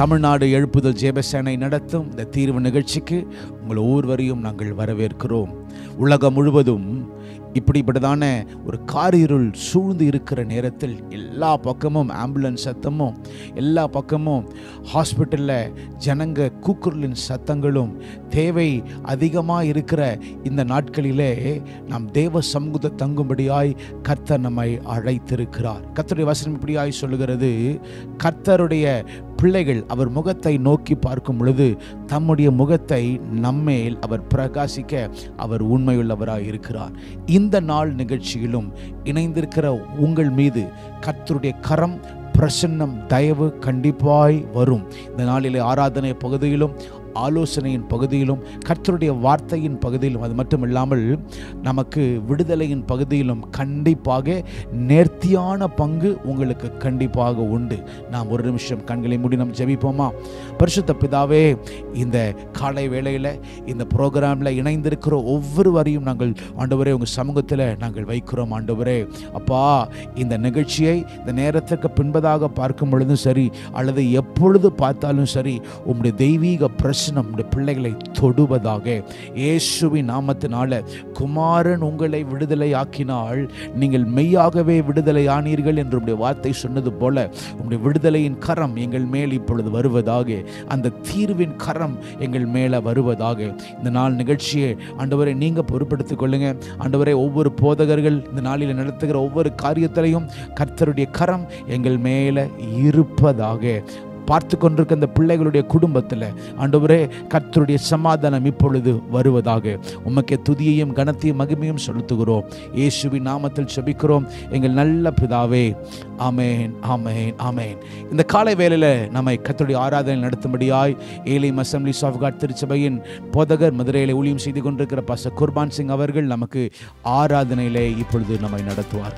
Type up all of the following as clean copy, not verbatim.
தமிழ்நாடு எழுப்புதல் ஜெபசேனை நடத்தும் இந்த தீர்வு நிகழ்ச்சிக்கு உங்கள் ஒவ்வொருவரையும் நாங்கள் வரவேற்கிறோம். உலகம் முழுவதும் இப்படிப்பட்டதான ஒரு காரிருள் சூழ்ந்து இருக்கிற நேரத்தில் எல்லா பக்கமும் ஆம்புலன்ஸ் சத்தமும், எல்லா பக்கமும் ஹாஸ்பிட்டலில் ஜனங்க கூக்குரலின் சத்தங்களும் தேவை அதிகமாக இருக்கிற இந்த நாட்களிலே நாம் தேவ சமூகத்தை தங்கும்படியாய் கர்த்தர் நம்மை அழைத்திருக்கிறார். கர்த்தருடைய வசனம் இப்படியாய் சொல்லுகிறது, கர்த்தருடைய பிள்ளைகள் அவர் முகத்தை நோக்கி பார்க்கும் பொழுது தம்முடைய முகத்தை நம்மேல் அவர் பிரகாசிக்க அவர் உண்மையுள்ளவராய் இருக்கிறார். இந்த நாள் நிகழ்ச்சியிலும் இணைந்திருக்கிற உங்கள் மீது கர்த்தருடைய கரம், பிரசன்னம், தயவு கண்டிப்பாய் வரும். இந்த நாளிலே ஆராதனை பகுதியிலும் ஆலோசனையின் பகுதியிலும் கர்த்தருடைய வார்த்தையின் பகுதியிலும், அது மட்டும் இல்லாமல் நமக்கு விடுதலையின் பகுதியிலும் கண்டிப்பாக நேர்த்தியான பங்கு உங்களுக்கு கண்டிப்பாக உண்டு. நாம் ஒரு நிமிஷம் கண்களை மூடி நாம் ஜெபிப்போமா? பரிசுத்த பிதாவே, இந்த காலை வேளையில் இந்த ப்ரோக்ராமில் இணைந்திருக்கிற ஒவ்வொருவரையும் நாங்கள் ஆண்டவரே உங்கள் சமூகத்தில் நாங்கள் வைக்கிறோம். ஆண்டவரே அப்பா, இந்த நிகழ்ச்சியை இந்த நேரத்திற்கு பின்பதாக பார்க்கும் பொழுதும் சரி, அல்லது எப்பொழுது பார்த்தாலும் சரி, உம்முடைய தெய்வீக நம்முடைய பிள்ளைகளை தொடுவதாக இயேசுவின் நாமத்தினால. குமாரன் உங்களை விடுதலை ஆக்கினால் நீங்கள் மெய்யாகவே விடுதலை ஆனீர்கள் என்று உம்முடைய வார்த்தை சொன்னது போல உம்முடைய விடுதலையின் கரம் எங்கள் மேல் இப்பொழுது வருவதாக, அந்த தீர்வின் கரம் எங்கள் மேலே வருவதாக. இந்த நாள் நிகழ்ச்சியை ஆண்டவரை நீங்கள் பொறுப்படுத்திக் கொள்ளுங்க. ஆண்டவரை ஒவ்வொரு போதகர்கள் இந்த நாளில் நடத்துகிற ஒவ்வொரு காரியத்திலையும் கர்த்தருடைய கரம் எங்கள் மேலே இருப்பதாக. பார்த்து கொண்டிருக்க அந்த பிள்ளைகளுடைய குடும்பத்தில் ஆண்டவரே கர்த்தருடைய சமாதானம் இப்பொழுது வருவதாக. உமக்கே துதியையும் கனத்தையும் மகிமையும் செலுத்துகிறோம். இயேசுவின் நாமத்தில் ஜெபிக்கிறோம் எங்கள் நல்ல பிதாவே. ஆமென், ஆமென், ஆமென். இந்த காலை வேளையில் நம்மை கர்த்தருடைய ஆராதனை நடத்தும்படியாய் ஏலிம் அசம்பிளிஸ் ஆஃப் காட் திருச்சபையின் போதகர், மதுரையிலே ஊழியம் செய்து கொண்டிருக்கிற பாஸ்டர் குர்பான் சிங் அவர்கள் நமக்கு ஆராதனையிலே இப்பொழுது நம்மை நடத்துவார்.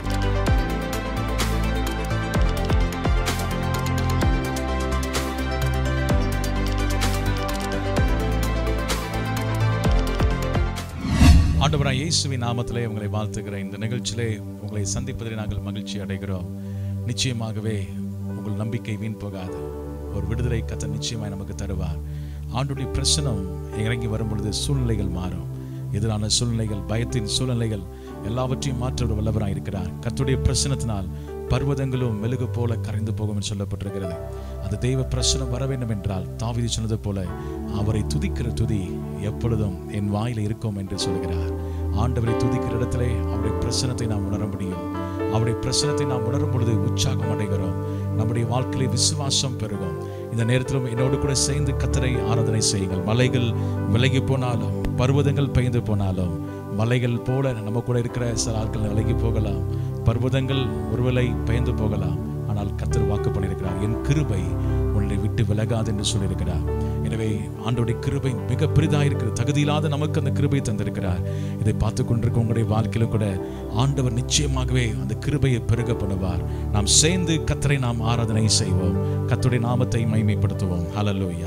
ஆண்டவராய் இயேசுவின் நாமத்திலே உங்களை வாழ்த்துகிற இந்த நிகழ்ச்சியிலே உங்களை சந்திப்பதில் நாங்கள் மகிழ்ச்சி அடைகிறோம். நிச்சயமாகவே உங்கள் நம்பிக்கை வீண் போகாது. ஒரு விடுதலை கர்த்தர் நிச்சயமாய் நமக்கு தருவார். ஆண்டவருடைய பிரசன்னம் இறங்கி வரும் பொழுது சூழ்நிலைகள் மாறும். எதிரான சூழ்நிலைகள், பயத்தின் சூழ்நிலைகள் எல்லாவற்றையும் மாற்ற வல்லவராய் இருக்கிறார். கர்த்தருடைய பிரசன்னத்தினால் பர்வதங்களும் மெழுகு போல கரைந்து போகும் என்று சொல்லப்பட்டிருக்கிறது. அந்த தெய்வ பிரசனம் வர வேண்டும் என்றால் தாவீது சொன்னது போல அவரை துதிக்கிற துதி எப்பொழுதும் என் வாயில இருக்கும் என்று சொல்கிறார். ஆண்டவரை துதிக்கிற இடத்திலே அவருடைய பிரசனத்தை நாம் உணர முடியும். அவருடைய பிரசனத்தை நாம் உணரும் பொழுது உற்சாகம் அடைகிறோம். நம்முடைய வாழ்க்கையிலே விசுவாசம் பெருகும். இந்த நேரத்திலும் என்னோடு கூட சேர்ந்து கர்த்தரை ஆராதனை செய்யுங்கள். மலைகள் விலகி போனாலும், பர்வதங்கள் பெயர்ந்து போனாலும், மலைகள் போல நம்ம கூட இருக்கிற சில ஆட்கள் விலகி போகலாம், பர்வதங்கள் ஒருவேளை பெயர்ந்து போகலாம், ஆனால் கர்த்தர் வாக்கு பண்ணியிருக்கிறார், என் கிருபை உன்னை விட்டு விலகாது என்று சொல்லியிருக்கிறார். எனவே ஆண்டவருடைய கிருபை மிக பெரிதாக இருக்கிறது. தகுதியில்லாத நமக்கு அந்த கிருபை தந்திருக்கிறார். இதை பார்த்து கொண்டிருக்க உங்களுடைய வாழ்க்கையிலும் கூட ஆண்டவர் நிச்சயமாகவே அந்த கிருபையை பெருக பண்ணுவார். நாம் சேர்ந்து கர்த்தரை நாம் ஆராதனை செய்வோம், கர்த்தருடைய நாமத்தை மகிமைப்படுத்துவோம். ஹல்லேலூயா.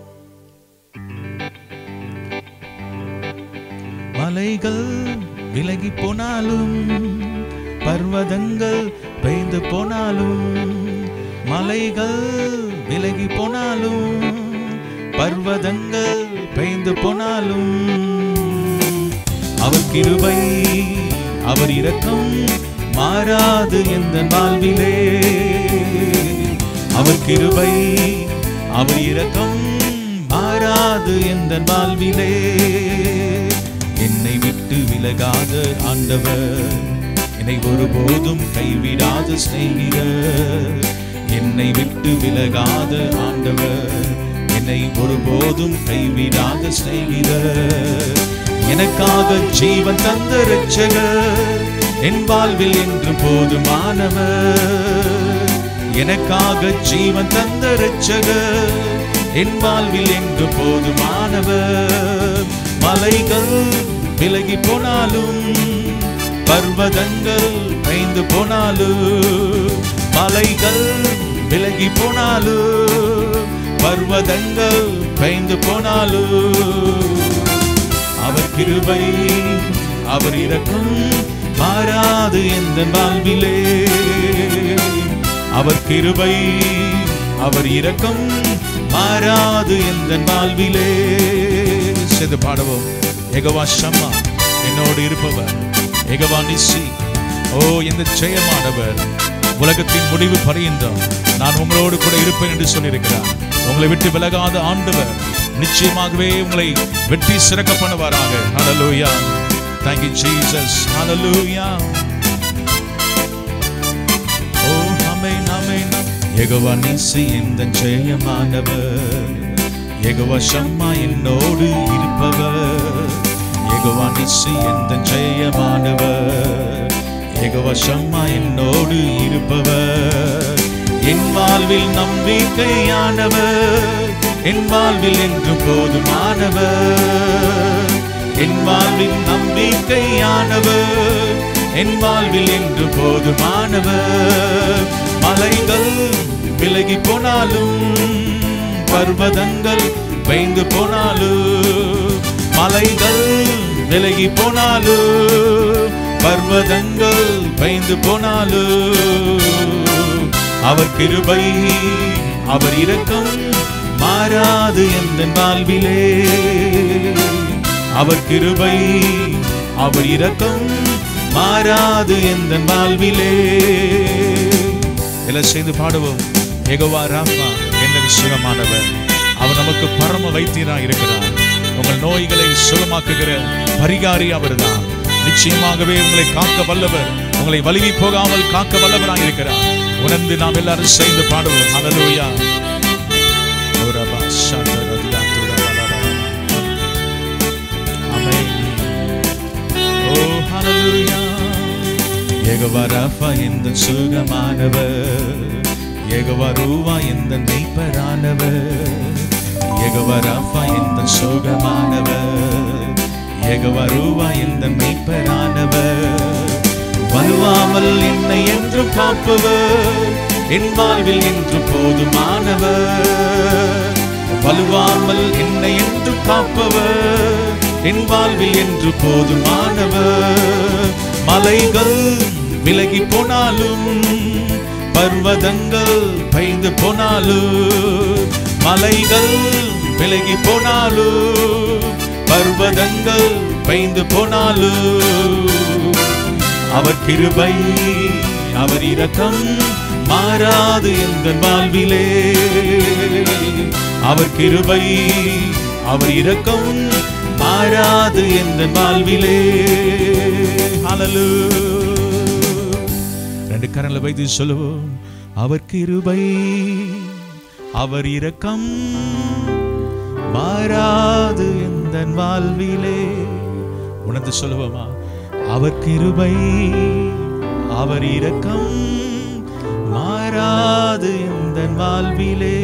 மலைகள் விலகி போனாலும், பர்வதங்கள் பெயர்ந்து போனாலும், மலைகள் விலகி போனாலும், பர்வதங்கள் பெயர்ந்து போனாலும், அவர் கிருபை அவர் இரக்கம் மாறாது எந்த வாழ்விலே. அவர் கிருபை அவர் இரக்கம் மாறாது எந்த வாழ்விலே. என்னை விட்டு விலகாத ஆண்டவர், என்னை ஒருபோதும் கைவிடாத சிநேகிதர். என்னை விட்டு விலகாத ஆண்டவர், என்னை ஒருபோதும் கைவிடாத சிநேகிதர். எனக்காக ஜீவன் தந்த இரட்சகர், என் வாழ்வில் என்று போதுமானவர். எனக்காக ஜீவன் தந்த இரட்சகர், என் வாழ்வில் என்று போதுமானவர். மலைகள் விலகி போனாலும், பர்வதங்கள் பெயர்ந்து போனாலும், மலைகள் விலகி போனாலும், பர்வதங்கள் பெயர்ந்து போனாலும், அவர் கிருபை அவர் இரக்கம் மாறாது எந்த வாழ்விலே. அவர் கிருபை அவர் இரக்கம் மாறாது எந்தன் வாழ்விலே. சேர்ந்து பாடுவோம். யெகோவா ஷம்மா என்னோடு இருப்பவர், யெகோவா நிஸ்ஸி ஓ இந்த ஜெயமானவர், உலகத்தின் முடிவு பரியந்தம் நான் உங்களோடு கூட இருப்பேன் என்று சொல்லியிருக்கிறார். உங்களை விட்டு விலகாத ஆண்டவர் நிச்சயமாகவே உங்களை வெற்றி சிறக்க பண்ணுவாராக. ஹல்லேலூயா. Thank you Jesus. Hallelujah. Oh amen amen. Jehovah நிஸ்ஸி இந்த ஜெயமானவர், யெகோவா ஷம்மா என்னோடு இருப்பவர், யெகோவா நிஸ்ஸி இந்த ஜெயமானவர், யெகோவா ஷம்மா என்னோடு இருப்பவர். என் வாழ்வில் நம்பிக்கையானவர், என் வாழ்வில் என்று போதுமானவர். என் வாழ்வில் நம்பிக்கையானவர், என் வாழ்வில் என்று போதுமானவர். மலைகள் விலகி போனாலும், பர்வதங்கள் வைந்து போனாலும், மலைகள் விலகி போனாலும், பர்வதங்கள் வைந்து போனாலும், அவர் கிருபை அவர் இரக்கம் மாறாது எந்தன் வாழ்விலே. அவர் கிருபை அவர் இரக்கம் மாறாது எந்தன் வாழ்விலே. எல்லாம் சேர்ந்து பாடுவோம். யெகோவா ராஃபா என்னை சுகமானவர், அவர் நமக்கு பரம வைத்தியராக இருக்கிறார். உங்கள் நோய்களை சுகமாக்குகிற பரிகாரி அவர்தான். நிச்சயமாகவே உங்களை காக்க வல்லவர், உங்களை வலிவி போகாமல் காக்க வல்லவராக இருக்கிறார். உணர்ந்து நாம் எல்லாரும் சேர்ந்து பாடுவோம். ஹல்லேலூயா. யெகோவா ராஃபா எந்தன் சுகமானவர், யெகோவா ரூவா எந்தன் மெய்ப்பரானவர், யெகோவா ராஃபா எந்தன் சுகமானவர், யெகோவா ரூவா எந்தன் மெய்ப்பரானவர். வலுவாமல் என்னை என்று காப்பவர், என் வாழ்வில் என்று போதுமானவர். வலுவாமல் என்னை என்று காப்பவர், என் வாழ்வில் என்று போதுமானவர். மலைகள் விலகி போனாலும், பர்வதங்கள் பயந்து போனாலும், மலைகள் விலகி போனாலும், பர்வதங்கள் பயந்து போனாலும், அவர் கிருபை அவர் இரக்கம் மாறாது எந்தன் வாழ்விலே. அவர் கிருபை அவர் இரக்கம் மாறாது எந்தன் வாழ்விலே. ஹல்லேலூயா. ரெண்டு கரங்களை வைத்து சொல்லுவோம். அவர் கிருபை அவர் இரக்கம் மாறாது எந்தன் வாழ்விலே. உணர்ந்து சொல்லுவோமா? அவர் கிருபை அவர் இரக்கம் மாறாது எந்தன் வாழ்விலே.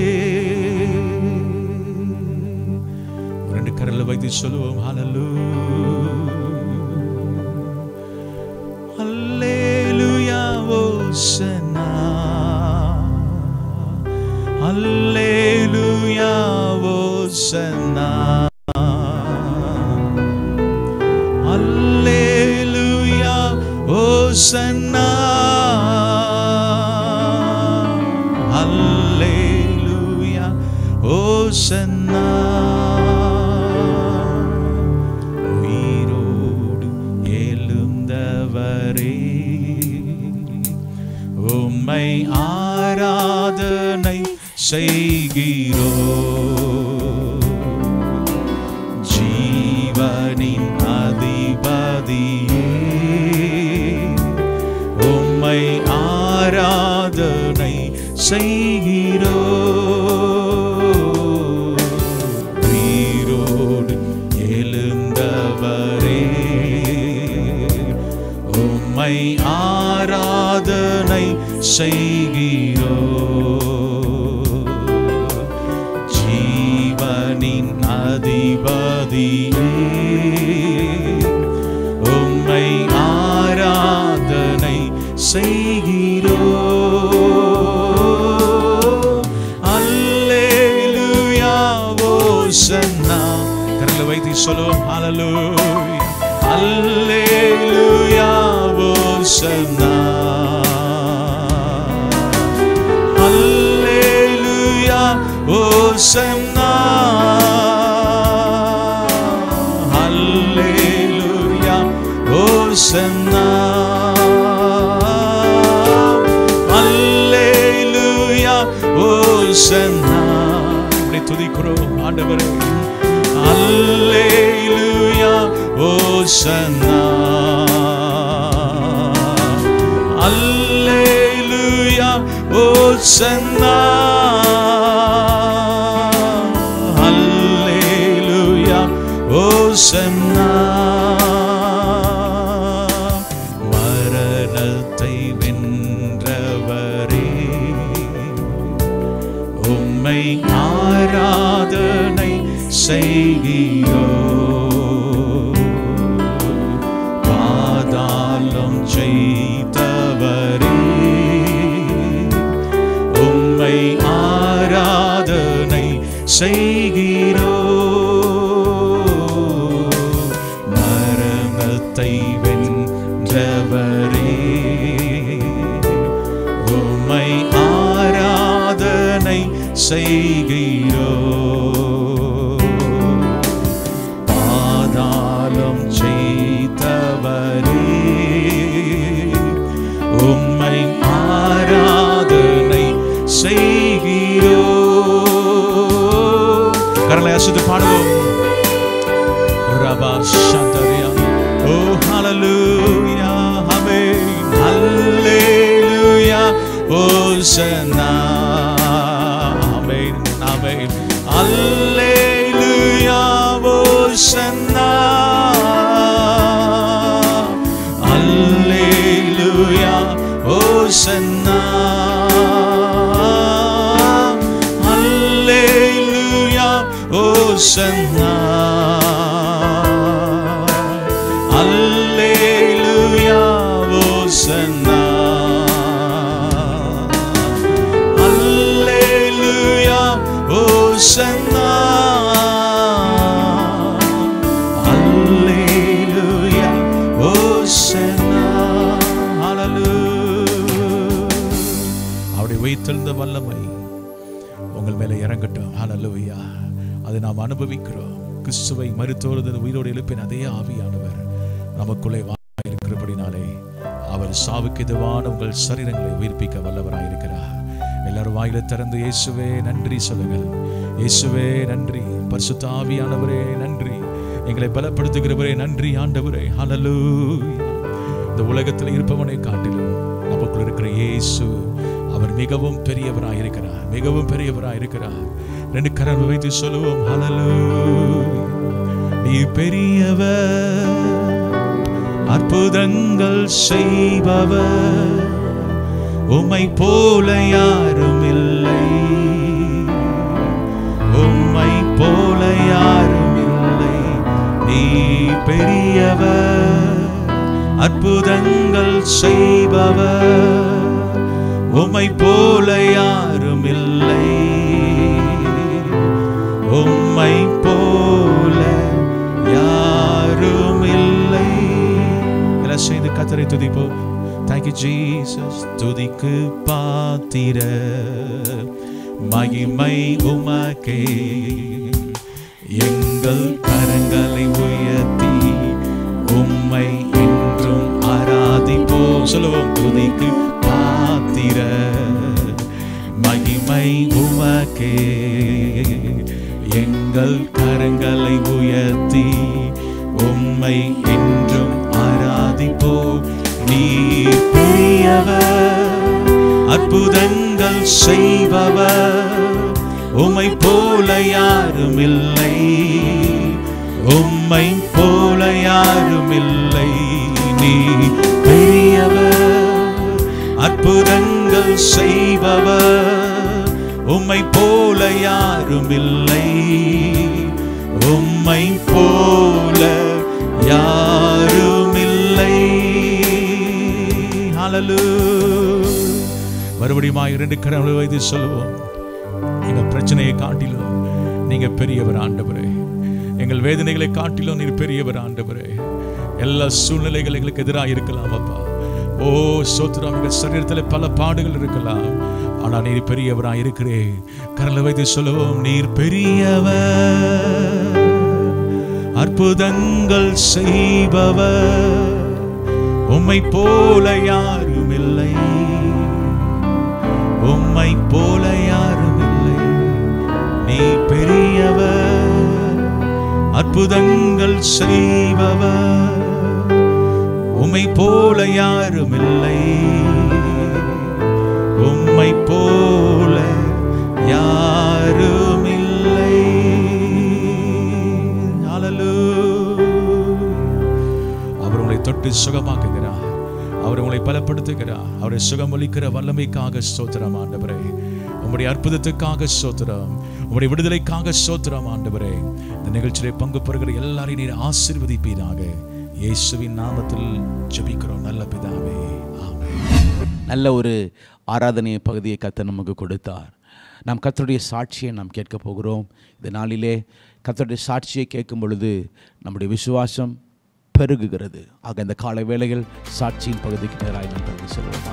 ரெண்டு கரங்களை வைத்து சொல்லுவோம். ஹல்லேலூயா ஓசன்னா, ஹல்லேலூயா ஓசன்னா, ஹல்லேலூயா ஓசன்னா, ஹல்லேலூயா ஓசன்னா. உம்மை ஆராதனை செய்கிறோ, ஜீவனின் அதிபதியே. உம்மை ஆராதனை செய்கிறோ, உயிரோடு எழுந்தவரே. உம்மை ஆராதனை செய்கிறோ, ஜீவனின் அதிபதியே. உம்மை ஆராதனை செய்கிறோ. அல்லேலூயா ஓசன்னா. கரங்களை வைத்து சொல்லுவோம். ஹல்லேலூயா அல்லேலூயா ஓசன்னா, அல்லேலூயா ஓசன்னா. Hosanna, Hallelujah, Hosanna, Hallelujah, Hosanna. இப்படி துதிக்கிறோம் ஆண்டவரே. Hallelujah, Hosanna, Hallelujah, Hosanna, Hallelujah, Hosanna. மரணத்தை வென்றவரே, உம்மை ஆராதனை செய்கிறோம். பாதாளம் ஜெயித்தவரே, உம்மை ஆராதனை செய்கிறோம். மரணத்தை வென்றவரே, உம்மை ஆராதனை செய்கிறோம். பாதாளம் ஜெயித்தவரே, உம்மை ஆராதனை செய்கிறோம். கரங்களை அசைத்து பாடுவோம். ரபா சந்தரியா, ஓ ஹalleluya, ஆமென், ஹalleluya, ஹோசன்னா, ஆமென், ஆமென், ஹalleluya, ஹோசன்னா, ஹalleluya, ஹோசன்னா, ஹalleluya, ஹோசன்னா, ஹalleluya, ஹோசன்னா, ஹalleluya, ஹோசன்னா, ஹalleluya, ஹோசன்னா, ஹalleluya. அவருடைய உயிர்த்தெழுந்த வல்லமை உங்கள் மேலே இறங்கட்டும். ஹalleluya. அதை நாம் அனுபவிக்கிறோம். கிறிஸ்துவை மரித்தோர் உயிரோடு எழுப்பின அதே ஆவியானவர் நமக்குள்ளே இருக்கிறபடினாலே அவர் சாவுக்கு எதுவான உங்கள் சரீரங்களை உயிர்ப்பிக்க வல்லவராயிருக்கிறார். எல்லாரும் வாயில திறந்து இயேசுவே நன்றி சொல்லுங்கள். இயேசுவே நன்றி. பரிசுத்த ஆவியானவரே நன்றி. எங்களை பலப்படுத்துகிறவரே நன்றி ஆண்டவரே. ஹalleluya. இந்த உலகத்தில் இருப்பவனை காட்டிலும் நமக்குள் இருக்கிற இயேசு அவர் மிகவும் பெரியவராயிருக்கிறார், மிகவும் பெரியவராயிருக்கிறார். ரெண்டு கரங்களை வைத்து சொல்லுவோம். ஹalleluya. நீ பெரியவர், அற்புதங்கள் செய்பவர், உம்மை போல யாரும் இல்லை, உம்மை போல யாரும் இல்லை. நீ பெரியவர், அற்புதங்கள் செய்பவர், உம்மை போல யாரும் இல்லை, உம்மை போல யாரும் இல்லை. எல்லாம் செய்து கர்த்தரை துதிப்போம். Thank you Jesus. துதிக்கு பாத்திர மகிமை உமக்கே, எங்கள் கரங்களை உயர்த்தி உம்மை என்றும் ஆராதிப்போம். சொல்லுவோம். துதிக்கு பாத்திர மகிமை உமக்கே, எங்கள் கரங்களை உயர்த்தி உம்மை என்றும் ஆராதிப்போம். நீர் பெரியவர், அற்புதங்கள் செய்பவர், உம்மை போல யாரும் இல்லை, உம்மை போல யாரும் இல்லை. நீ பெரியவர், அற்புதங்கள் செய்பவர், உம்மை போல யாரும் இல்லை, உம்மை போல யாரும் இல்லை. ஹalleluya. மறுபடியும் இரண்டு கரங்களை வைத்து சொல்லுவோம். எங்கள் பிரச்சனையை காட்டிலும் நீங்க பெரியவர் ஆண்டவரே. எங்கள் வேதனைகளை காட்டிலும் நீர் பெரியவர் ஆண்டவரே. எல்லா சூழ்நிலைகள் எங்களுக்கு எதிராக இருக்கலாம் அப்பா. ஓ சோத்ரம், எங்கள் சரீரத்தில் பல பாடுகள் இருக்கலாம், ஆனால் நீர் பெரியவராய் இருக்கிறேன். கரங்களை வைத்து சொல்லுவோம், நீர் பெரியவர், அற்புதங்கள் செய்பவர், உம்மை போல யாரும் இல்லை, உம்மை போல யாரும் இல்லை. நீ பெரியவர், அற்புதங்கள் செய்பவர், உம்மை போல யாரும் இல்லை, உம்மை போல யாரும் இல்லை. அவர் உங்களை தொட்டு சுகமாக்குகிறார், அவர் உங்களை பலப்படுத்துகிறார். அவரை சுகமளிக்கிற வல்லமைக்காக ஸ்தோத்திரம் ஆண்டவரே. உம்முடைய அற்புதத்துக்காக ஸ்தோத்திரம், உம்முடைய விடுதலைக்காக ஸ்தோத்திரம் ஆண்டவரே. இந்த நிகழ்ச்சியிலே பங்கு பெறுகிற எல்லாரையும் நீர் ஆசீர்வதிப்பீராக. இயேசுவின் நாமத்தில் ஜெபிக்கிறோம் நல்ல பிதாவே, ஆமென். நல்ல ஒரு ஆராதனை பகுதியை கர்த்தர் நமக்கு கொடுத்தார். நாம் கர்த்தருடைய சாட்சியை நாம் கேட்க போகிறோம். இந்த நாளிலே கர்த்தருடைய சாட்சியை கேட்கும் பொழுது நம்முடைய விசுவாசம் பெருகுகிறது. ஆக இந்த காலை வேளையில் சாட்சியின் பகுதிக்கு நேராக நாம் கடந்து செல்வோம்.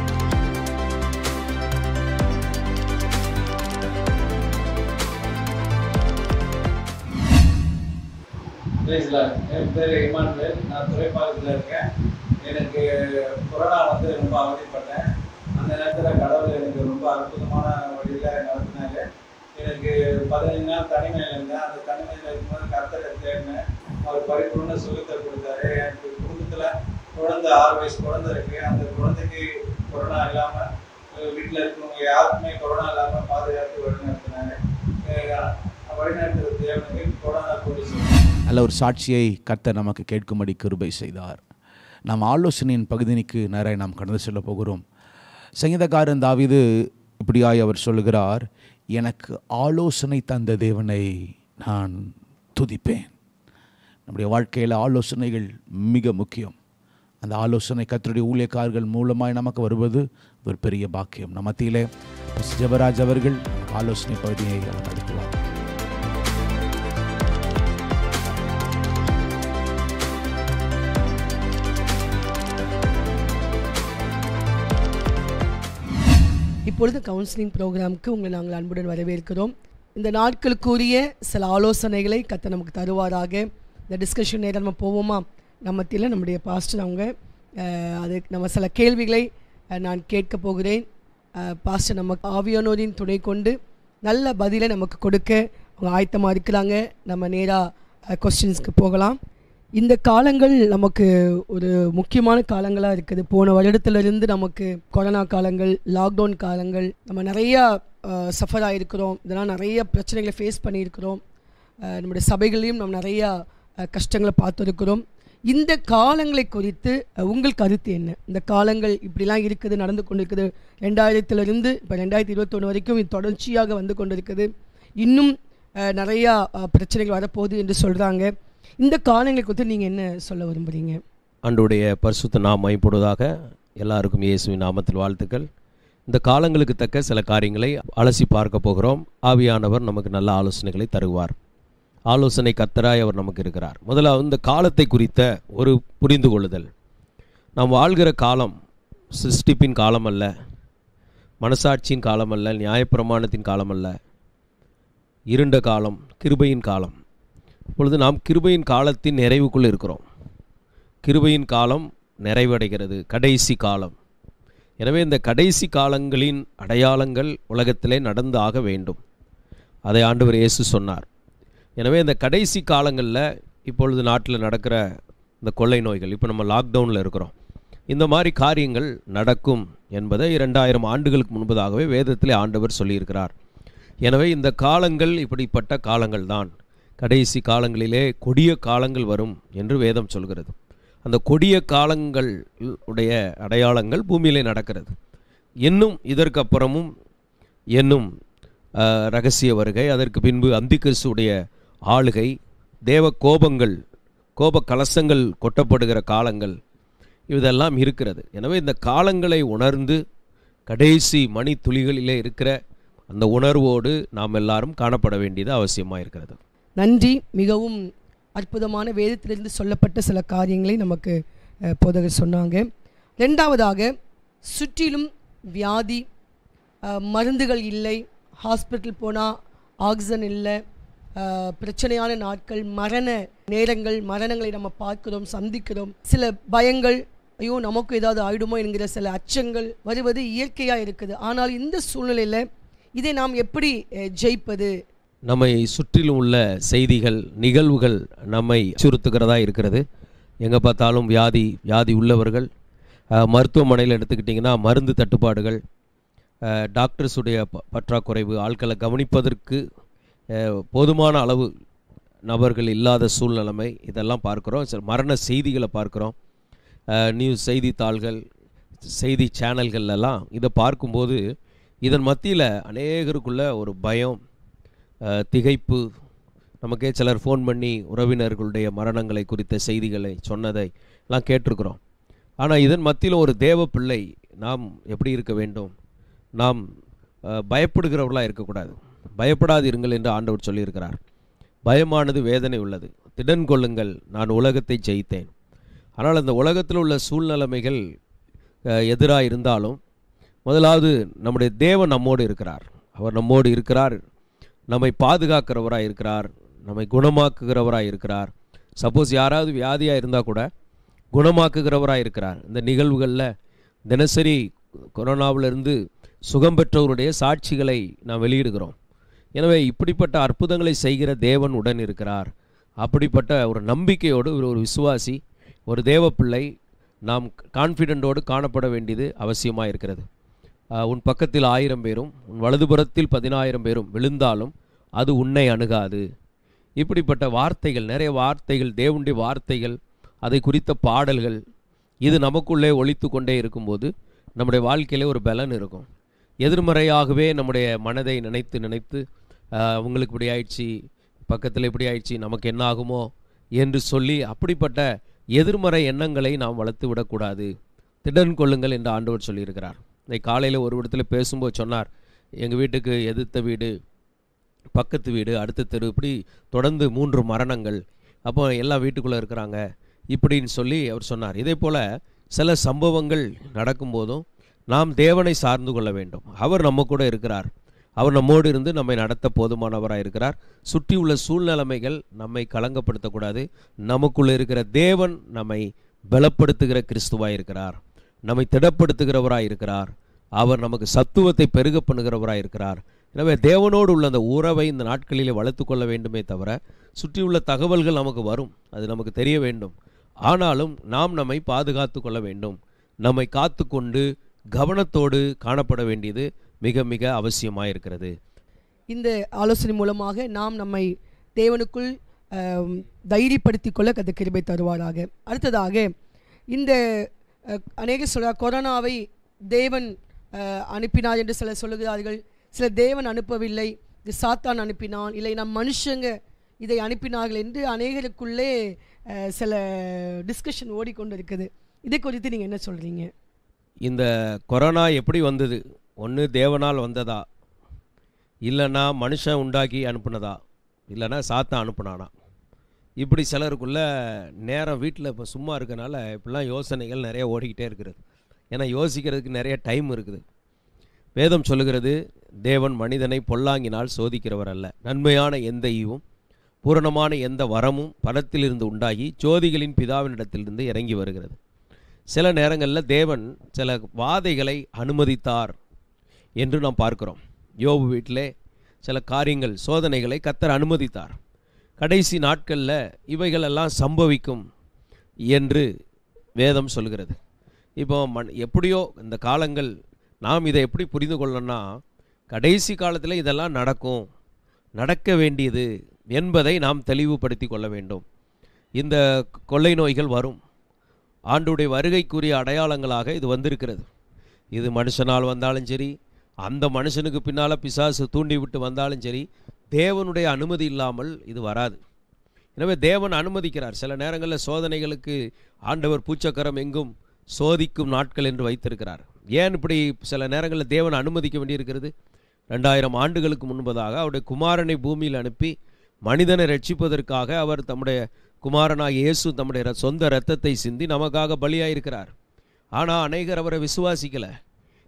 என் பேர் இமானுவேல். நான் துறைப்பாக்கத்தில் இருக்கேன். எனக்கு கொரோனா வந்து ரொம்ப அவதிப்பட்டேன். அந்த நேரத்தில் கடவுள் எனக்கு ரொம்ப அற்புதமான வழியில் நடத்தினாங்க. எனக்கு 15 நாள் தனிமையில் இருந்தேன். அந்த தனிமையில் இருக்கும்போது கர்த்தரை தேடினேன். அவர் பரிபூர்ண சுகத்தை கொடுத்தாரு. எனக்கு குடும்பத்தில் குழந்தை 6 வயசு குழந்தை இருக்கு. அந்த குழந்தைக்கு கொரோனா இல்லாமல், வீட்டில் இருக்கிறவங்க யாருக்குமே கொரோனா இல்லாமல் பாதுகாத்து வழிநடத்தினாங்க. வழிநடத்துகிற தேவனுக்கு கொரோனா போலீஸ் நல்ல ஒரு சாட்சியை கர்த்தர் நமக்கு கேட்கும்படி கிருபை செய்தார். நாம் ஆலோசனையின் பகுதிக்கு நேராக நாம் கடந்து செல்ல போகிறோம். சங்கீதக்காரன் தாவீது இப்படியாய் அவர் சொல்லுகிறார், எனக்கு ஆலோசனை தந்த தேவனை நான் துதிப்பேன். நம்முடைய வாழ்க்கையில் ஆலோசனைகள் மிக முக்கியம். அந்த ஆலோசனை கர்த்தருடைய ஊழியக்காரர்கள் மூலமாய் நமக்கு வருவது ஒரு பெரிய பாக்கியம். நம் மத்தியிலே ஜெபராஜ் அவர்கள் ஆலோசனை பகுதியை அவர் நடத்துவார். இப்பொழுது கவுன்சிலிங் ப்ரோக்ராமுக்கு உங்களை நாங்கள் அன்புடன் வரவேற்கிறோம். இந்த நாட்களுக்குரிய சில ஆலோசனைகளை கர்த்தர் நமக்கு தருவாராக. இந்த டிஸ்கஷன் நேரம் நம்ம போவோமா? நம்மத்தில நம்முடைய பாஸ்டர் அவங்க அதுக்கு நம்ம சில கேள்விகளை நான் கேட்க போகிறேன். பாஸ்டர் நமக்கு ஆவியானோரின் துணை கொண்டு நல்ல பதிலை நமக்கு கொடுக்க அவங்க ஆயத்தமாக இருக்கிறாங்க. நம்ம நேராக கொஸ்டின்ஸ்க்கு போகலாம். இந்த காலங்கள் நமக்கு ஒரு முக்கியமான காலங்களாக இருக்குது. போன வருடத்திலிருந்து நமக்கு கொரோனா காலங்கள், லாக்டவுன் காலங்கள், நம்ம நிறையா சஃபர் ஆகிருக்கிறோம். இதெல்லாம் நிறைய பிரச்சனைகளை ஃபேஸ் பண்ணியிருக்கிறோம். நம்முடைய சபைகளையும் நம்ம நிறையா கஷ்டங்களை பார்த்துருக்கிறோம். இந்த காலங்களை குறித்து உங்கள் கருத்து என்ன? இந்த காலங்கள் இப்படிலாம் இருக்குது, நடந்து கொண்டு இருக்குது. 2000 இப்போ 2021 வரைக்கும் இது தொடர்ச்சியாக வந்து கொண்டு இருக்குது. இன்னும் நிறையா பிரச்சனைகள் வரப்போகுது என்று சொல்கிறாங்க. இந்த காலங்களை குறித்து நீங்கள் என்ன சொல்ல விரும்புகிறீங்க? ஆண்டவருடைய பரிசுத்த நாமம் மகிமைப்படுவதாக. எல்லாருக்கும் இயேசுவின் நாமத்தில் வாழ்த்துக்கள். இந்த காலங்களுக்கு தக்க சில காரியங்களை அலசி பார்க்க போகிறோம். ஆவியானவர் நமக்கு நல்ல ஆலோசனைகளை தருவார். ஆலோசனை கர்த்தராய் அவர் நமக்கு இருக்கிறார். முதலாவது இந்த காலத்தை குறித்த ஒரு புரிந்து கொள்ளுதல். நாம் வாழ்கிற காலம் சிருஷ்டிப்பின் காலம் அல்ல, மனசாட்சியின் காலம் அல்ல, நியாயப்பிரமாணத்தின் காலம் அல்ல, இருண்ட காலம், கிருபையின் காலம். இப்பொழுது நாம் கிருபையின் காலத்தின் நிறைவுக்குள் இருக்கிறோம். கிருபையின் காலம் நிறைவடைகிறது, கடைசி காலம். எனவே இந்த கடைசி காலங்களின் அடையாளங்கள் உலகத்திலே நடந்து ஆக வேண்டும். அதை ஆண்டவர் இயேசு சொன்னார். எனவே இந்த கடைசி காலங்களில் இப்பொழுது நாட்டில் நடக்கிற இந்த கொள்ளை நோய்கள், இப்போ நம்ம லாக்டவுனில் இருக்கிறோம், இந்த மாதிரி காரியங்கள் நடக்கும் என்பதை 2000 ஆண்டுகளுக்கு முன்பதாகவே வேதத்திலே ஆண்டவர் சொல்லியிருக்கிறார். எனவே இந்த காலங்கள் இப்படிப்பட்ட காலங்கள் தான். கடைசி காலங்களிலே கொடிய காலங்கள் வரும் என்று வேதம் சொல்கிறது. அந்த கொடிய காலங்கள் உடைய அடையாளங்கள் பூமியிலே நடக்கிறது. இன்னும் இதற்கப்புறமும் இன்னும் இரகசிய வருகை, அதற்கு பின்பு அந்திகிறிஸ்துடைய ஆளுகை, தேவ கோபங்கள், கோப கலசங்கள் கொட்டப்படுகிற காலங்கள், இதெல்லாம் இருக்கிறது. எனவே இந்த காலங்களை உணர்ந்து கடைசி மணி துளிகளிலே இருக்கிற அந்த உணர்வோடு நாம் எல்லாரும் காணப்பட வேண்டியது அவசியமாக இருக்கிறது. நன்றி. மிகவும் அற்புதமான வேதத்திலிருந்து சொல்லப்பட்ட சில காரியங்களை நமக்கு போதகர் சொன்னாங்க. ரெண்டாவதாக, சுற்றிலும் வியாதி, மருந்துகள் இல்லை, ஹாஸ்பிட்டல் போனால் ஆக்சிஜன் இல்லை, பிரச்சனையான நாட்கள், மரண நேரங்கள், மரணங்களை நம்ம பார்க்கிறோம், சந்திக்கிறோம். சில பயங்கள், ஐயோ நமக்கு ஏதாவது ஆயிடுமோ என்கிற சில அச்சங்கள் வருவது இயற்கையாக இருக்குது. ஆனால் இந்த சூழ்நிலையில் இதை நாம் எப்படி ஜெயிப்பது? நம்மை சுற்றிலும் உள்ள செய்திகள், நிகழ்வுகள் நம்மை அச்சுறுத்துகிறதா இருக்கிறது. எங்கே பார்த்தாலும் வியாதி உள்ளவர்கள், மருத்துவமனையில் எடுத்துக்கிட்டிங்கன்னா மருந்து தட்டுப்பாடுகள், டாக்டர்ஸுடைய பற்றாக்குறைவு, ஆட்களை கவனிப்பதற்கு போதுமான அளவு நபர்கள் இல்லாத சூழ்நிலைமை, இதெல்லாம் பார்க்குறோம். சில மரண செய்திகளை பார்க்குறோம். நியூஸ் செய்தித்தாள்கள், செய்தி சேனல்கள்லாம் இதை பார்க்கும்போது இதன் மத்தியில் அநேகருக்குள்ள ஒரு பயம், திகைப்பு. நமக்கே சிலர் ஃபோன் பண்ணி உறவினர்களுடைய மரணங்களை குறித்த செய்திகளை சொன்னதை எல்லாம் கேட்டிருக்கிறோம். ஆனால் இதன் மத்தியில் ஒரு தேவ பிள்ளை நாம் எப்படி இருக்க வேண்டும்? நாம் பயப்படுகிறவர்களாக இருக்கக்கூடாது. பயப்படாது இருங்கள் என்று ஆண்டவர் சொல்லியிருக்கிறார். பயமானது வேதனை உள்ளது, திடன் கொள்ளுங்கள், நான் உலகத்தை ஜெயித்தேன். ஆனால் அந்த உலகத்தில் உள்ள சூழ்நிலைமைகள் எதிராக இருந்தாலும் முதலாவது நம்முடைய தேவன் நம்மோடு இருக்கிறார். அவர் நம்மோடு இருக்கிறார், நம்மை பாதுகாக்கிறவராக இருக்கிறார், நம்மை குணமாக்குகிறவராக இருக்கிறார். சப்போஸ் யாராவது வியாதியாக இருந்தால் கூட குணமாக்குகிறவராக இருக்கிறார். இந்த நிகழ்வுகளில் தினசரி கொரோனாவிலிருந்து சுகம் பெற்றவருடைய சாட்சிகளை நாம் வெளியிடுகிறோம். எனவே இப்படிப்பட்ட அற்புதங்களை செய்கிற தேவன் உடன் இருக்கிறார். அப்படிப்பட்ட ஒரு நம்பிக்கையோடு ஒரு விசுவாசி, ஒரு தேவ பிள்ளை நாம் கான்ஃபிடென்ட்டோடு காணப்பட வேண்டியது அவசியமாக இருக்கிறது. உன் பக்கத்தில் 1000 பேரும் உன் வலதுபுறத்தில் 10,000 பேரும் விழுந்தாலும் அது உன்னை அணுகாது. இப்படிப்பட்ட வார்த்தைகள், நிறைய வார்த்தைகள், தேவனுடைய வார்த்தைகள், அதை குறித்த பாடல்கள், இது நமக்குள்ளே ஒலித்து கொண்டே இருக்கும்போது நம்முடைய வாழ்க்கையிலே ஒரு பலன் இருக்கும். எதிர்மறையாகவே நம்முடைய மனதை நினைத்து அவங்களுக்கு இப்படி ஆயிடுச்சு, பக்கத்தில் இப்படி ஆயிடுச்சு, நமக்கு என்ன ஆகுமோ என்று சொல்லி அப்படிப்பட்ட எதிர்மறை எண்ணங்களை நாம் வளர்த்து விடக்கூடாது. திடன் கொள்ளுங்கள் என்று ஆண்டவர் சொல்லியிருக்கிறார். இன்னைக்கு காலையில் ஒரு இடத்துல பேசும்போது சொன்னார், எங்கள் வீட்டுக்கு எதிர்த்த வீடு, பக்கத்து வீடு, அடுத்த தெரு, இப்படி தொடர்ந்து 3 மரணங்கள், அப்போ எல்லாம் வீட்டுக்குள்ளே இருக்கிறாங்க இப்படின்னு சொல்லி அவர் சொன்னார். இதே போல் சில சம்பவங்கள் நடக்கும்போதும் நாம் தேவனை சார்ந்து கொள்ள வேண்டும். அவர் நம்ம கூட இருக்கிறார், அவர் நம்மோடு இருந்து நம்மை நடத்த போதுமானவராக இருக்கிறார். சுற்றி உள்ள சூழ்நிலைமைகள் நம்மை கலங்கப்படுத்தக்கூடாது. நமக்குள்ளே இருக்கிற தேவன் நம்மை பலப்படுத்துகிற கிறிஸ்துவாக இருக்கிறார், நம்மை திடப்படுத்துகிறவராக இருக்கிறார், அவர் நமக்கு சத்துவத்தை பெருக பண்ணுகிறவராக இருக்கிறார். எனவே தேவனோடு உள்ள அந்த உறவை இந்த நாட்களிலே வளர்த்து கொள்ள வேண்டுமே தவிர, சுற்றியுள்ள தகவல்கள் நமக்கு வரும், அது நமக்கு தெரிய வேண்டும். ஆனாலும் நாம் நம்மை பாதுகாத்து கொள்ள வேண்டும். நம்மை காத்து கொண்டு கவனத்தோடு காணப்பட வேண்டியது மிக மிக அவசியமாக இருக்கிறது. இந்த ஆலோசனை மூலமாக நாம் நம்மை தேவனுக்குள் தைரியப்படுத்தி கொள்ள கர்த்தர் கிருபை தருவாராக. அடுத்ததாக, இந்த அநேக கொரோனாவை தேவன் அனுப்பினார் என்று சிலர் சொல்லுகிறார்கள். சில தேவன் அனுப்பவில்லை, இது சாத்தான் அனுப்பினான், இல்லை நம் மனுஷங்க இதை அனுப்பினார்கள் என்று அநேகருக்குள்ளே சில டிஸ்கஷன் ஓடிக்கொண்டு இருக்குது. இதை குறித்து நீங்கள் என்ன சொல்கிறீங்க? இந்த கொரோனா எப்படி வந்தது? ஒன்று தேவனால் வந்ததா, இல்லைன்னா மனுஷன் உண்டாக்கி அனுப்புனதா, இல்லைன்னா சாத்தான் அனுப்புனானா? இப்படி சிலருக்குள்ள நேரம் வீட்டில் இப்போ சும்மா இருக்கனால இப்படிலாம் யோசனைகள் நிறைய ஓடிக்கிட்டே இருக்கிறது. ஏன்னா யோசிக்கிறதுக்கு நிறைய டைம் இருக்குது. வேதம் சொல்லுகிறது, தேவன் மனிதனை பொல்லாங்கினால் சோதிக்கிறவர் அல்ல, நன்மையான எந்த ஈவும் பூரணமான எந்த வரமும் பணத்திலிருந்து உண்டாகி ஜோதிகளின் பிதாவினிடத்திலிருந்து இறங்கி வருகிறது. சில நேரங்களில் தேவன் சில வாதைகளை அனுமதித்தார் என்று நாம் பார்க்கிறோம். யோபு வீட்டிலே சில காரியங்கள், சோதனைகளை கர்த்தர் அனுமதித்தார். கடைசி நாட்களில் இவைகளெல்லாம் சம்பவிக்கும் என்று வேதம் சொல்கிறது. இப்போ எப்படியோ இந்த காலங்கள் நாம் இதை எப்படி புரிந்து கொள்ளணும்னா, கடைசி காலத்தில் இதெல்லாம் நடக்கும், நடக்க வேண்டியது என்பதை நாம் தெளிவுபடுத்தி கொள்ள வேண்டும். இந்த கொள்ளை நோய்கள் வரும், ஆண்டுடைய வருகைக்குரிய அடையாளங்களாக இது வந்திருக்கிறது. இது மனுஷனால் வந்தாலும் சரி, அந்த மனுஷனுக்கு பின்னால் பிசாசு தூண்டி விட்டு வந்தாலும் சரி, தேவனுடைய அனுமதி இல்லாமல் இது வராது. எனவே தேவன் அனுமதிக்கிறார். சில நேரங்களில் சோதனைகளுக்கு ஆண்டவர் பூச்சக்கரம் எங்கும் சோதிக்கும் நாட்கள் என்று வைத்திருக்கிறார். ஏன் இப்படி சில நேரங்களில் தேவன் அனுமதிக்க வேண்டியிருக்கிறது? 2000 ஆண்டுகளுக்கு முன்பதாக அவருடைய குமாரனை பூமியில் அனுப்பி மனிதனை ரட்சிப்பதற்காக அவர் தம்முடைய குமாரனாக இயேசு தம்முடைய சொந்த இரத்தத்தை சிந்தி நமக்காக பலியாயிருக்கிறார். ஆனால் அநேகர் அவரை விசுவாசிக்கலை.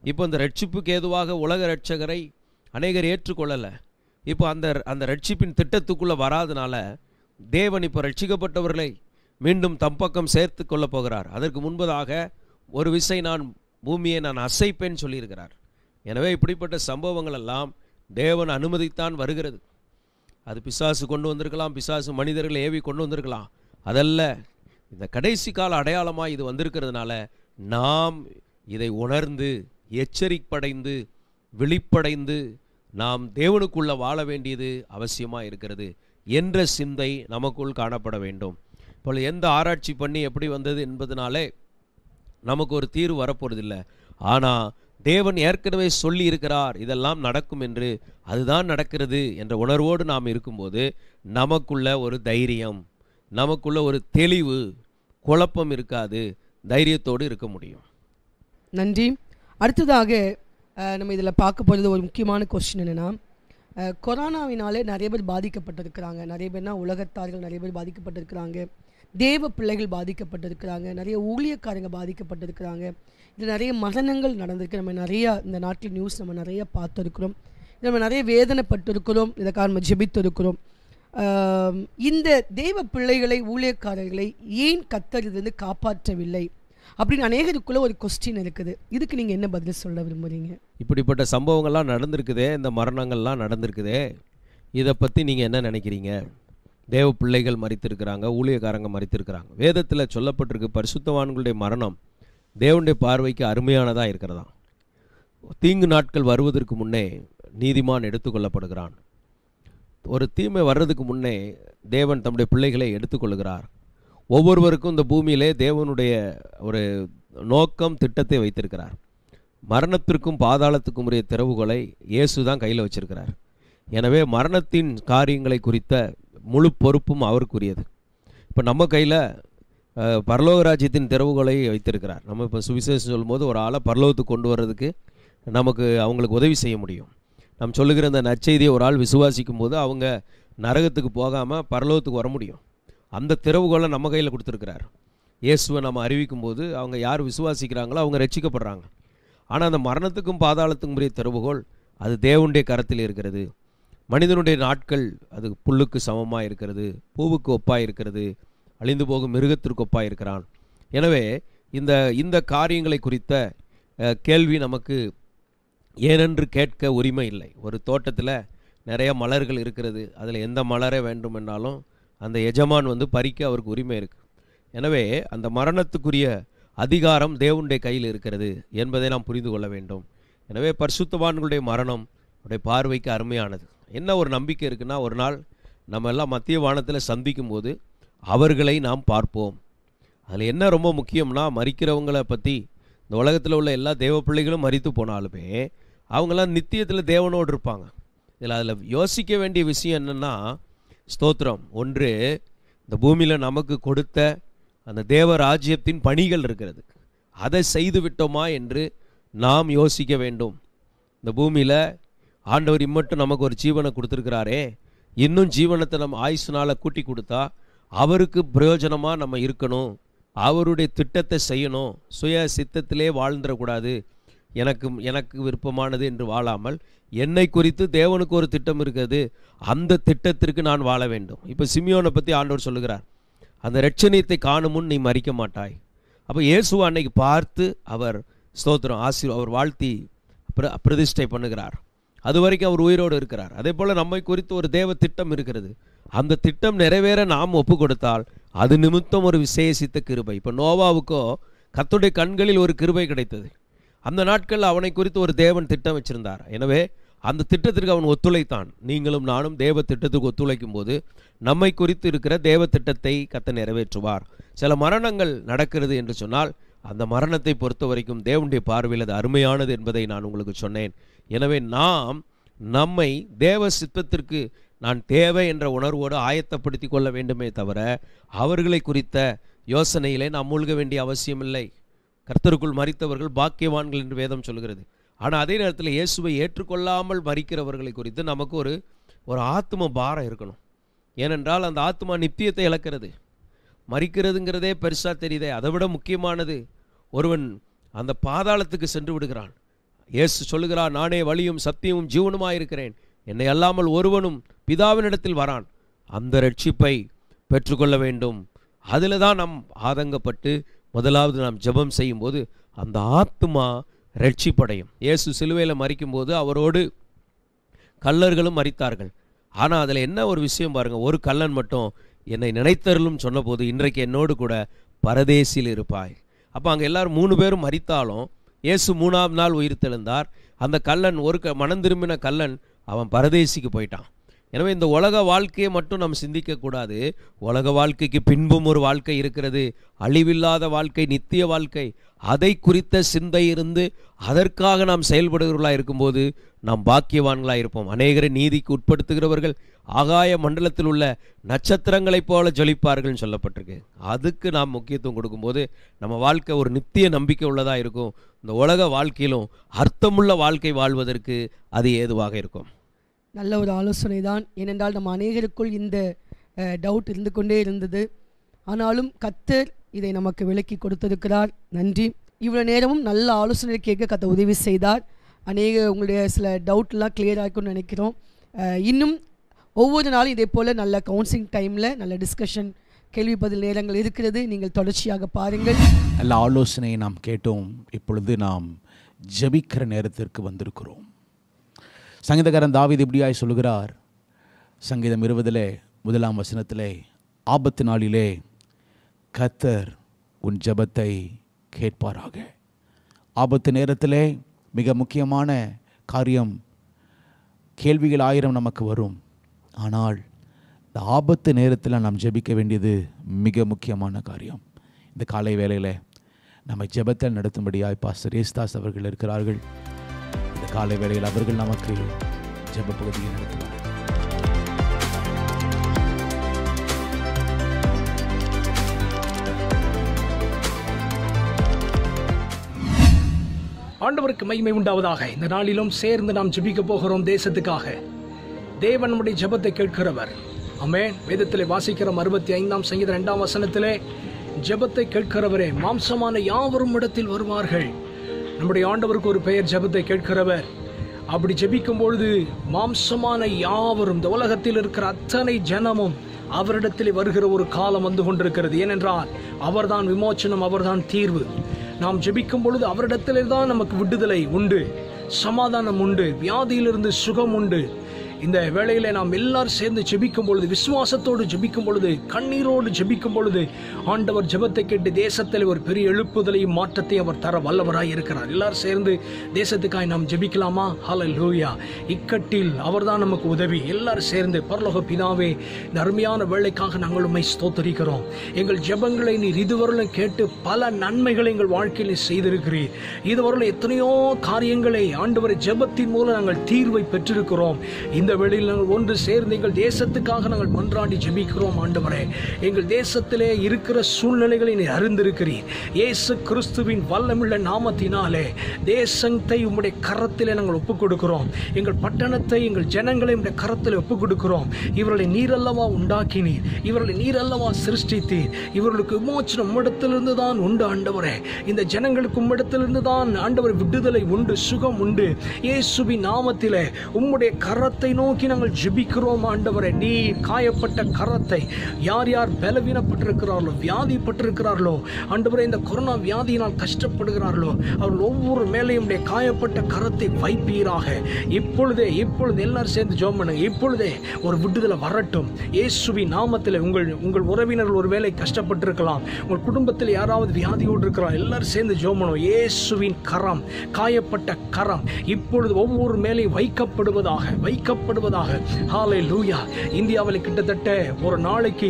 இப்போ அந்த ரட்சிப்புக்கு ஏதுவாக உலக ரட்சகரை அநேகர் ஏற்றுக்கொள்ளலை. இப்போ அந்த ரட்சிப்பின் திட்டத்துக்குள்ளே வராதனால தேவன் இப்போ ரட்சிக்கப்பட்டவர்களை மீண்டும் தம் பக்கம் சேர்த்து கொள்ள போகிறார். அதற்கு முன்பதாக ஒரு விசை நான் பூமியை நான் அசைப்பேன் சொல்லியிருக்கிறார். எனவே இப்படிப்பட்ட சம்பவங்கள் எல்லாம் தேவன் அனுமதித்தான் வருகிறது. அது பிசாசு கொண்டு வந்திருக்கலாம், பிசாசு மனிதர்களை ஏவி கொண்டு வந்திருக்கலாம். அதல்ல, இந்த கடைசி கால அடையாளமாக இது வந்திருக்கிறதுனால நாம் இதை உணர்ந்து எச்சரிப்படைந்து விழிப்படைந்து நாம் தேவனுக்குள்ள வாழ வேண்டியது அவசியமாக இருக்கிறது என்ற சிந்தை நமக்குள் காணப்பட வேண்டும். இப்போ எந்த ஆராய்ச்சி பண்ணி எப்படி வந்தது என்பதனாலே நமக்கு ஒரு தீர்வு வரப்போறதில்லை. ஆனால் தேவன் ஏற்கனவே சொல்லி இருக்கிறார் இதெல்லாம் நடக்கும் என்று, அதுதான் நடக்கிறது என்ற உணர்வோடு நாம் இருக்கும்போது நமக்குள்ள ஒரு தைரியம், நமக்குள்ள ஒரு தெளிவு, குழப்பம் இருக்காது, தைரியத்தோடு இருக்க முடியும். நன்றி. அடுத்ததாக நம்ம இதில் பார்க்க போகிறது ஒரு முக்கியமான கொஸ்டின் என்னென்னா, கொரோனாவினாலே நிறைய பேர் பாதிக்கப்பட்டிருக்கிறாங்க. நிறைய பேர்னா உலகத்தார்கள் நிறைய பேர் பாதிக்கப்பட்டிருக்கிறாங்க, தேவ பிள்ளைகள் பாதிக்கப்பட்டிருக்கிறாங்க, நிறைய ஊழியக்காரங்க பாதிக்கப்பட்டிருக்கிறாங்க. இது நிறைய மரணங்கள் நடந்திருக்கு. நம்ம நிறையா இந்த நாட்டில் நியூஸ் நம்ம நிறைய பார்த்துருக்கிறோம். நம்ம நிறைய வேதனைப்பட்டிருக்கிறோம். இதற்காக நம்ம ஜெபித்திருக்கிறோம். இந்த தேவ பிள்ளைகளை ஊழியக்காரர்களை ஏன் கர்த்தர் இதிலிருந்து காப்பாற்றவில்லை அப்படின்னு அநேகருக்குள்ள ஒரு கொஸ்டின் இருக்குது. இதுக்கு நீங்கள் என்ன பதில் சொல்ல விரும்புகிறீங்க? இப்படிப்பட்ட சம்பவங்கள்லாம் நடந்திருக்குதே, இந்த மரணங்கள்லாம் நடந்திருக்குதே, இதை பற்றி நீங்கள் என்ன நினைக்கிறீங்க? தேவ பிள்ளைகள் மரித்திருக்கிறாங்க, ஊழியக்காரங்க மரித்திருக்கிறாங்க. வேதத்தில் சொல்லப்பட்டிருக்கு பரிசுத்தவான்களுடைய மரணம் தேவனுடைய பார்வைக்கு அருமையானதாக இருக்கிறதா. தீங்கு நாட்கள் வருவதற்கு முன்னே நீதிமான் எடுத்துக்கொள்ளப்படுகிறான். ஒரு தீமை வர்றதுக்கு முன்னே தேவன் தம்முடைய பிள்ளைகளை எடுத்துக்கொள்கிறார். ஒவ்வொருவருக்கும் இந்த பூமியிலே தேவனுடைய ஒரு நோக்கம், திட்டத்தை வைத்திருக்கிறார். மரணத்திற்கும் பாதாளத்துக்கும் உரிய திறவுகளை இயேசு தான் கையில் வச்சிருக்கிறார். எனவே மரணத்தின் காரியங்களை குறித்த முழு பொறுப்பும் அவருக்குரியது. இப்போ நம்ம கையில் பரலோக ராஜ்யத்தின் திறவுகளை வைத்திருக்கிறார். நம்ம இப்போ சுவிசேஷம் சொல்லும்போது ஒரு ஆளை பரலோகத்துக்கு கொண்டு வர்றதுக்கு நமக்கு அவங்களுக்கு உதவி செய்ய முடியும். நம்ம சொல்லுகிற அந்த நற்செய்தியை ஒரு ஆள் விசுவாசிக்கும் போது அவங்க நரகத்துக்கு போகாமல் பரலோகத்துக்கு வர முடியும். அந்த திறவுகோலை நம்ம கையில் கொடுத்துருக்கிறார். இயேசுவை நம்ம அறிவிக்கும் போது அவங்க யார் விசுவாசிக்கிறாங்களோ அவங்க ரட்சிக்கப்படுறாங்க. ஆனால் அந்த மரணத்துக்கும் பாதாளத்துக்கும் உரிய திறவுகோல் அது தேவனுடைய கரத்தில் இருக்கிறது. மனிதனுடைய நாட்கள் அது புல்லுக்கு சமமாக இருக்கிறது, பூவுக்கு ஒப்பாக இருக்கிறது, அழிந்து போகும் மிருகத்திற்கு ஒப்பாக இருக்கிறான். எனவே இந்த காரியங்களை குறித்த கேள்வி நமக்கு ஏனென்று கேட்க உரிமை இல்லை. ஒரு தோட்டத்தில் நிறைய மலர்கள் இருக்கிறது, அதில் எந்த மலரை வேண்டும் என்றாலும் அந்த எஜமான் பறிக்க அவருக்கு உரிமை இருக்குது. எனவே அந்த மரணத்துக்குரிய அதிகாரம் தேவனுடைய கையில் இருக்கிறது என்பதை நாம் புரிந்து கொள்ள வேண்டும். எனவே பரிசுத்தவான்களுடைய மரணம் அவருடைய பார்வைக்கு அருமையானது. என்ன ஒரு நம்பிக்கை இருக்குன்னா, ஒரு நாள் நம்ம எல்லாம் மத்திய வானத்தில் சந்திக்கும் போது அவர்களை நாம் பார்ப்போம். அதில் என்ன ரொம்ப முக்கியம்னா, மரிக்கிறவங்களை பற்றி இந்த உலகத்தில் உள்ள எல்லா தேவ பிள்ளைகளும் மரித்து போனாலுமே அவங்களாம் நித்தியத்தில் தேவனோடு இருப்பாங்க. அதில் யோசிக்க வேண்டிய விஷயம் என்னென்னா, ஸ்தோத்திரம், ஒன்று இந்த பூமியில் நமக்கு கொடுத்த அந்த தேவ ராஜ்யத்தின் பணிகள் இருக்கிறது, அதை செய்து விட்டோமா என்று நாம் யோசிக்க வேண்டும். இந்த பூமியில் ஆண்டவர் இம்மட்டும் நமக்கு ஒரு ஜீவனை கொடுத்துருக்கிறாரே, இன்னும் ஜீவனத்தை நம்ம ஆயுசுனால் கூட்டி கொடுத்தா அவருக்கு பிரயோஜனமாக நம்ம இருக்கணும், அவருடைய திட்டத்தை செய்யணும். சுய சித்தத்திலே வாழ்ந்துடக்கூடாது, எனக்கு விருப்பமானது என்று வாழாமல் என்னை குறித்து தேவனுக்கு ஒரு திட்டம் இருக்கிறது, அந்த திட்டத்திற்கு நான் வாழ வேண்டும். இப்போ சிமியோனை பற்றி ஆண்டவர் சொல்லுகிறார், அந்த இரட்சணியத்தை காணும் முன் நீ மரிக்க மாட்டாய். அப்போ இயேசுவை அன்னைக்கு பார்த்து அவர் ஸ்தோத்திரம் அவர் வாழ்த்தி பிரதிஷ்டை பண்ணுகிறார். அது வரைக்கும் அவர் உயிரோடு இருக்கிறார். அதே போல் நம்மை குறித்து ஒரு தேவ திட்டம் இருக்கிறது. அந்த திட்டம் நிறைவேற நாம் ஒப்பு கொடுத்தால் அது நிமித்தம் ஒரு விசேஷித்த கிருபை. இப்போ நோவாவுக்கோ கர்த்தருடைய கண்களில் ஒரு கிருபை கிடைத்தது. அந்த நாட்களில் அவனை குறித்து ஒரு தேவன் திட்டம் வச்சிருந்தார். எனவே அந்த திட்டத்திற்கு அவன் ஒத்துழைத்தான். நீங்களும் நானும் தேவ திட்டத்துக்கு ஒத்துழைக்கும் போது நம்மை குறித்து இருக்கிற தேவ திட்டத்தை கர்த்தர் நிறைவேற்றுவார். சில மரணங்கள் நடக்கிறது என்று சொன்னால் அந்த மரணத்தை பொறுத்த வரைக்கும் தேவனுடைய பார்வையில் அது அருமையானது என்பதை நான் உங்களுக்கு சொன்னேன். எனவே நாம் நம்மை தேவ சித்தத்திற்கு நான் தேவை என்ற உணர்வோடு ஆயத்தப்படுத்தி கொள்ள வேண்டுமே தவிர அவர்களை குறித்த யோசனையிலே நாம் மூழ்க வேண்டிய அவசியமில்லை. கர்த்தருக்குள் மரித்தவர்கள் பாக்கியவான்கள் என்று வேதம் சொல்கிறது. ஆனால் அதே நேரத்தில் இயேசுவை ஏற்றுக்கொள்ளாமல் மரிக்கிறவர்களை குறித்து நமக்கு ஒரு ஆத்ம பாரம் இருக்கணும். ஏனென்றால் அந்த ஆத்மா நித்தியத்தை இழக்கிறது. மரிக்கிறதுங்கிறதே பெருசாக தெரியுதே, அதை விட முக்கியமானது ஒருவன் அந்த பாதாளத்துக்கு சென்று விடுகிறான். இயேசு சொல்லுகிறார், நானே வழியும் சத்தியமும் ஜீவனுமாயிருக்கிறேன், என்னை அல்லாமல் ஒருவனும் பிதாவினிடத்தில் வரான். அந்த ரட்சிப்பை பெற்றுக்கொள்ள வேண்டும். அதில் தான் நாம் ஆதங்கப்பட்டு முதலாவது நாம் ஜெபம் செய்யும்போது அந்த ஆத்துமா ரட்சிப்படையும். இயேசு சிலுவையில் மரிக்கும்போது அவரோடு கள்ளர்களும் மரித்தார்கள். ஆனால் அதில் என்ன ஒரு விஷயம் பாருங்கள், ஒரு கள்ளன் மட்டும் என்னை நினைத்தருளும் சொன்னபோது, இன்றைக்கு என்னோடு கூட பரதேசில் இருப்பாய். அப்போ அங்கே எல்லாரும் 3 பேரும் மரித்தாலும் இயேசு 3ஆம் நாள் உயிர்த்தெழுந்தார். அந்த கள்ளன், மனம் திரும்பின கள்ளன், அவன் பரதேசிக்கு போயிட்டான். எனவே இந்த உலக வாழ்க்கையை மட்டும் நாம் சிந்திக்கக்கூடாது. உலக வாழ்க்கைக்கு பின்பும் ஒரு வாழ்க்கை இருக்கிறது, அழிவில்லாத வாழ்க்கை, நித்திய வாழ்க்கை. அதை குறித்த சிந்தை இருந்து அதற்காக நாம் செயல்படுகிறவர்களாக இருக்கும்போது நாம் பாக்கியவான்களாக இருப்போம். அநேகரை நீதிக்கு உட்படுத்துகிறவர்கள் ஆகாய மண்டலத்தில் உள்ள நட்சத்திரங்களைப் போல ஜொலிப்பார்கள் சொல்லப்பட்டிருக்கு. அதுக்கு நாம் முக்கியத்துவம் கொடுக்கும்போது நம்ம வாழ்க்கை ஒரு நித்திய நம்பிக்கை உள்ளதாக இருக்கும். இந்த உலக வாழ்க்கையிலும் அர்த்தமுள்ள வாழ்க்கை வாழ்வதற்கு அது ஏதுவாக இருக்கும். நல்ல ஒரு ஆலோசனை தான். ஏனென்றால் நம்ம அநேகருக்குள் இந்த டவுட் இருந்து கொண்டே இருந்தது. ஆனாலும் கர்த்தர் இதை நமக்கு விளக்கி கொடுத்திருக்கிறார். நன்றி. இவ்வளோ நேரமும் நல்ல ஆலோசனை கேட்க கர்த்தர் உதவி செய்தார். உங்களுடைய சில டவுட்லாம் கிளியர் ஆகிக்கும்னு நினைக்கிறோம். இன்னும் ஒவ்வொரு நாளும் இதே போல் நல்ல கவுன்சிலிங் டைமில் நல்ல டிஸ்கஷன், கேள்வி பதில் நேரங்கள் இருக்கிறது. நீங்கள் தொடர்ச்சியாக பாருங்கள். நல்ல ஆலோசனையை நாம் கேட்டோம். இப்பொழுது நாம் ஜெபிக்கிற நேரத்திற்கு வந்திருக்கிறோம். சங்கீதக்காரன் தாவீது இப்படியாய் சொல்கிறார், சங்கீதம் 20 வசனத்திலே, ஆபத்து நாளிலே கர்த்தர் உன் ஜெபத்தை கேட்பாராக. ஆபத்து நேரத்திலே மிக முக்கியமான காரியம், கேள்விகள் 1000 நமக்கு வரும். ஆனால் இந்த ஆபத்து நேரத்தில் நாம் ஜெபிக்க வேண்டியது மிக முக்கியமான காரியம். இந்த காலை வேளையில் நம்ம ஜெபத்தை நடத்தும்படியாய் பாஸ்டர் ஏசுதாஸ் அவர்கள் இருக்கிறார்கள். இந்த காலை வேளையில் அவர்கள் நமக்கு ஜெப பகுதியை நடத்துவார். ஆண்டவருக்கு மகிமை உண்டாவதாக. இந்த நாளிலும் சேர்ந்து நாம் ஜெபிக்க போகிறோம் தேசத்துக்காக. தேவன் நம்முடைய ஜெபத்தை கேட்கிறவர். ஆமென். வேதத்திலே வாசிக்கிறோம் 65ஆம் சங்கீதம் 2ஆம் வசனத்திலே, ஜெபத்தை கேட்கிறவரே மாம்சமான யாவரும் இடத்தில் வருவார்கள். நம்முடைய ஆண்டவருக்கு ஒரு பெயர் ஜெபத்தை கேட்கிறவர். அப்படி ஜெபிக்கும் பொழுது மாம்சமான யாவரும், இந்த உலகத்தில் இருக்கிற அத்தனை ஜனமும் அவரிடத்தில் வருகிற ஒரு காலம் வந்து கொண்டிருக்கிறது. ஏனென்றால் அவர்தான் விமோச்சனம், அவர்தான் தீர்வு. நாம் ஜெபிக்கும் பொழுது அவரிடத்திலே தான் நமக்கு விடுதலை உண்டு, சமாதானம் உண்டு, வியாதியிலிருந்து சுகம் உண்டு. இந்த வேளையில நாம் எல்லாரும் சேர்ந்து ஜெபிக்கும் பொழுது, விசுவாசத்தோடு ஜெபிக்கும் பொழுது, கண்ணீரோடு ஜெபிக்கும் பொழுது, ஆண்டவர் ஜெபத்தை கேட்டு தேசத்தில் ஒரு பெரிய எழுப்புதலையும் மாற்றத்தை அவர் தர வல்லவராய் இருக்கிறார். எல்லாரும் சேர்ந்து தேசத்துக்காய் நாம் ஜெபிக்கலாமா? ஹல்லேலூயா. இக்கட்டில் அவர்தான் நமக்கு உதவி. எல்லாரும் சேர்ந்து, பரலோக பிதாவே, இந்த அருமையான வேளைக்காக நாங்கள் உம்மை ஸ்தோத்திரிக்கிறோம். எங்கள் ஜெபங்களை நீர் இதுவரையிலும் கேட்டு பல நன்மைகளை எங்கள் வாழ்க்கையில் செய்திருக்கிறீர். இதுவரையிலும் எத்தனையோ காரியங்களை ஆண்டவரை ஜெபத்தின் மூலம் நாங்கள் தீர்வை பெற்றிருக்கிறோம். இந்த வேளையில் நாங்கள் ஒன்று சேர்ந்து எங்கள் தேசத்துக்காக நாங்கள் மன்றாடி ஜெபிக்கிறோம். ஆண்டவரே, எங்கள் தேசத்திலே இருக்கிற சூழ்நிலைகளை நீர் அறிந்திருக்கிறீர். இயேசு கிறிஸ்துவின் வல்லமுள்ள நாமத்தினாலே தேசத்தை உம்முடைய கரத்திலே நாங்கள் ஒப்புக் கொடுக்கிறோம். எங்கள் பட்டணத்தை, எங்கள் ஜனங்களை உம்முடைய கரத்திலே ஒப்புக் கொடுக்கிறோம். இவர்களை நீரல்லவா உண்டாக்கினீர், இவர்களை நீரல்லவா சிருஷ்டித்தீர். இவர்களுக்கு விமோச்சனம் உம்மிடத்திலிருந்து தான் உண்டு. ஆண்டவரே, இந்த ஜனங்களுக்கு உம்மிடத்திலிருந்து தான் ஆண்டவர் விடுதலை உண்டு, சுகம் உண்டு. இயேசுவின் நாமத்திலே உம்முடைய கரத்தை நோக்கி நாங்கள் ஜெபிக்கிறோம். ஆண்டவரே, நீர் காயப்பட்ட கரத்தை, யார் யார் பலவீனப்பட்டிருக்கிறார்களோ, வியாதிப்பட்டிருக்கிறார்களோ, ஆண்டவரே, இந்த கொரோனா வியாதியினால் கஷ்டப்படுகிறார்களோ, அவர்கள் ஒவ்வொரு மேலையும் காயப்பட்ட கரத்தை வைப்பீராக. இப்பொழுதே எல்லாரும் சேர்ந்து ஜெபம் பண்ணுங்க. இப்பொழுதே ஒரு விடுதலை வரட்டும் இயேசுவின் நாமத்தில். உங்கள் உறவினர்கள் ஒருவேளை கஷ்டப்பட்டிருக்கலாம், உங்கள் குடும்பத்தில் யாராவது வியாதியோடு இருக்கிறார், எல்லாரும் சேர்ந்து ஜெபம் பண்ணுவோம். இயேசுவின் கரம், காயப்பட்ட கரம் இப்பொழுது ஒவ்வொரு மேலையும் வைக்கப்படுவதாக. ஹல்லேலூயா. இந்தியாவில் கிட்டத்தட்ட ஒரு நாளைக்கு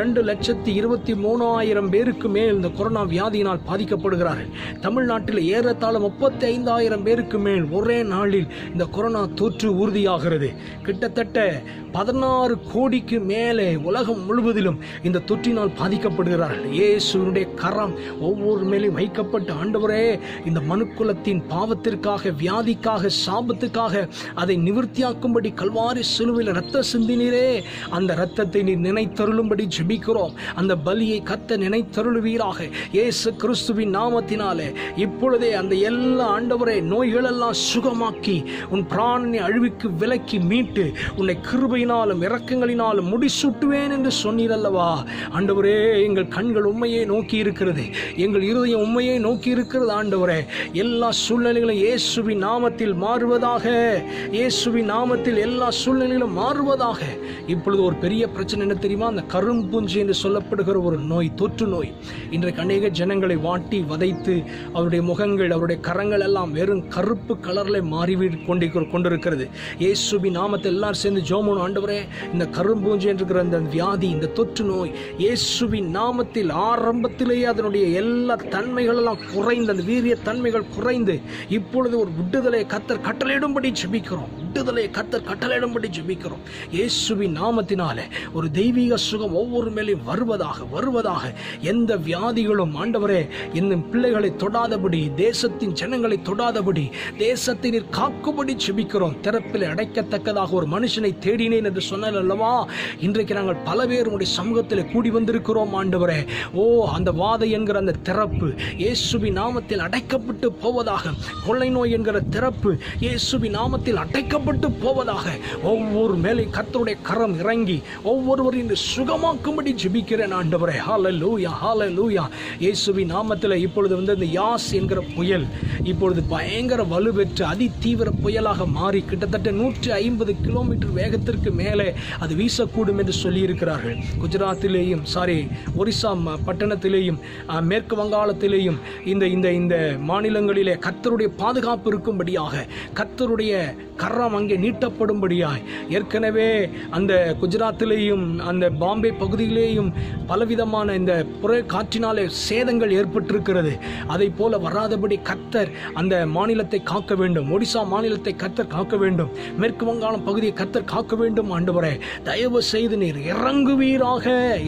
2,23,000 பேருக்கு மேல் இந்த கொரோனா வியாதியினால் பாதிக்கப்படுகிறார்கள். தமிழ்நாட்டில் ஏறத்தாழ 35,000 பேருக்கு மேல் ஒரே நாளில் இந்த கொரோனா தொற்று உறுதியாகிறது. கிட்டத்தட்ட 16 கோடிக்கு மேலே உலகம் முழுவதிலும் இந்த தொற்றினால் பாதிக்கப்படுகிறார்கள். இயேசுவினுடைய கரம் ஒவ்வொரு மேலும் வைக்கப்பட்டு, ஆண்டவரே, இந்த மனுக்குலத்தின் பாவத்திற்காக, வியாதிக்காக, சாபத்துக்காக அதை நிவர்த்தியாக்கும்படி கல்வாரி சிலுவையில் ரத்த சிந்தினீரே, அந்த ரத்தத்தை நீர் நினைத்தருளும்படி ஜெபிக்கிறோம். அந்த பலியை கர்த்தர் நினைத்தருளுவீராக இயேசு கிறிஸ்துவின் நாமத்தினாலே. இப்பொழுதே அந்த எல்லா ஆண்டவரே நோய்களெல்லாம் சுகமாக்கி உன் பிராணனை அழிவுக்கு விலக்கி மீட்டு உன்னை கிருபையினாலும் இரக்கங்களினாலும் முடிசூட்டுவேன் என்று சொன்னீரல்லவா. ஆண்டவரே, எங்கள் கண்கள் உண்மையை நோக்கி இருக்கிறது, எங்கள் இருதயம் உண்மையை நோக்கி இருக்கிறது. ஆண்டவரே, எல்லா சூழ்நிலைகளும் இயேசுவின் நாமத்தில் மாறுவதாக, இயேசுவின் நாமத்தில் எல்லா சூழ்நிலைகளும் மாறுவதாக. இப்பொழுது ஒரு பெரிய பிரச்சனை என்ன தெரியுமா? அந்த கரும்பூஞ்சி என்று சொல்லப்படுகிற ஒரு நோய், தொற்று நோய் இன்றைக்கு அநேக ஜனங்களை வாட்டி வதைத்து அவருடைய முகங்கள், அவருடைய கரங்கள் எல்லாம் வெறும் கருப்பு கலர்ல மாறி கொண்டிருக்கிறது. இயேசுவின் நாமத்தை எல்லாரும் சேர்ந்து ஜெபம். ஆண்டவரே, இந்த கரும்பூஞ்சி என்கிற அந்த வியாதி, இந்த தொற்று நோய் இயேசுவின் நாமத்தில் ஆரம்பத்திலேயே அதனுடைய எல்லா தன்மைகள் எல்லாம் குறைந்து, அந்த வீரிய தன்மைகள் குறைந்து இப்பொழுது ஒரு விடுதலை கர்த்தர் கட்டளையிடும்படி ஜெபிக்கிறோம். விடுதலையை கர்த்தர் கட்டளையிடும்படி ஜெபிக்கிறோம். இயேசுவின் நாமத்தினாலே ஒரு தெய்வீக சுகம் ஒவ்வொரு மேலும் வருவதாக. எந்த வியாதிகளும் ஆண்டவரே இன்னும் பிள்ளைகளை தொடாதபடி, தேசத்தின் ஜனங்களை தொடாதபடி, தேசத்தை நீர் காக்கும்படி ஜெபிக்கிறோம். திறப்பில் அடைக்கத்தக்கதாக ஒரு மனுஷனை தேடினேன் என்று சொன்னால் அல்லவா, இன்றைக்கு நாங்கள் பல பேர் உங்களுடைய சமூகத்தில் கூடி வந்திருக்கிறோம். ஆண்டவரே, ஓ அந்த வாதை என்கிற அந்த திறப்பு இயேசுவின் நாமத்தில் அடைக்கப்பட்டு போவதாக. கொள்ளை நோய் என்கிற திறப்பு இயேசுவின் நாமத்தில் அடைக்கப்பட்டு போவதாக. ஒவ்வொரு மேலே கர்த்தருடைய கரம் இறங்கி ஒவ்வொருவரையும் சுகமாக்கும்படி ஜெபிக்கிறேன். ஆண்டவரே, ஹல்லேலூயா, ஹல்லேலூயா. இயேசுவின் நாமத்தில் இப்பொழுது வந்து இந்த யாஸ் என்கிற புயல் இப்பொழுது பயங்கர வலுப்பெற்று அதிதீவிர புயலாக மாறி கிட்டத்தட்ட 150 கிலோமீட்டர் வேகத்திற்கு மேலே அது வீசக்கூடும் என்று சொல்லி இருக்கிறார்கள். குஜராத்திலேயும் ஒரிசா பட்டணத்திலேயும் மேற்கு வங்காளத்திலேயும் இந்த மாநிலங்களிலே கர்த்தருடைய பாதுகாப்பு இருக்கும்படியாக, கர்த்தருடைய கரம் அங்கே நீட்டப்படும்படியாய், ஏற்கனவே அந்த குஜராத்திலேயும் அந்த பாம்பே பகுதியிலேயும் பலவிதமான இந்த புயல் காற்றினாலே சேதங்கள் ஏற்பட்டிருக்கிறது. அதை போல வராதபடி கர்த்தர் அந்த மாநிலத்தை காக்க வேண்டும். ஒடிசா மாநிலத்தை கர்த்தர் காக்க வேண்டும். மேற்கு வங்காளம் பகுதியை கர்த்தர் காக்க வேண்டும். ஆண்டவரே, தயவு செய்து நீர் இறங்குவீராக.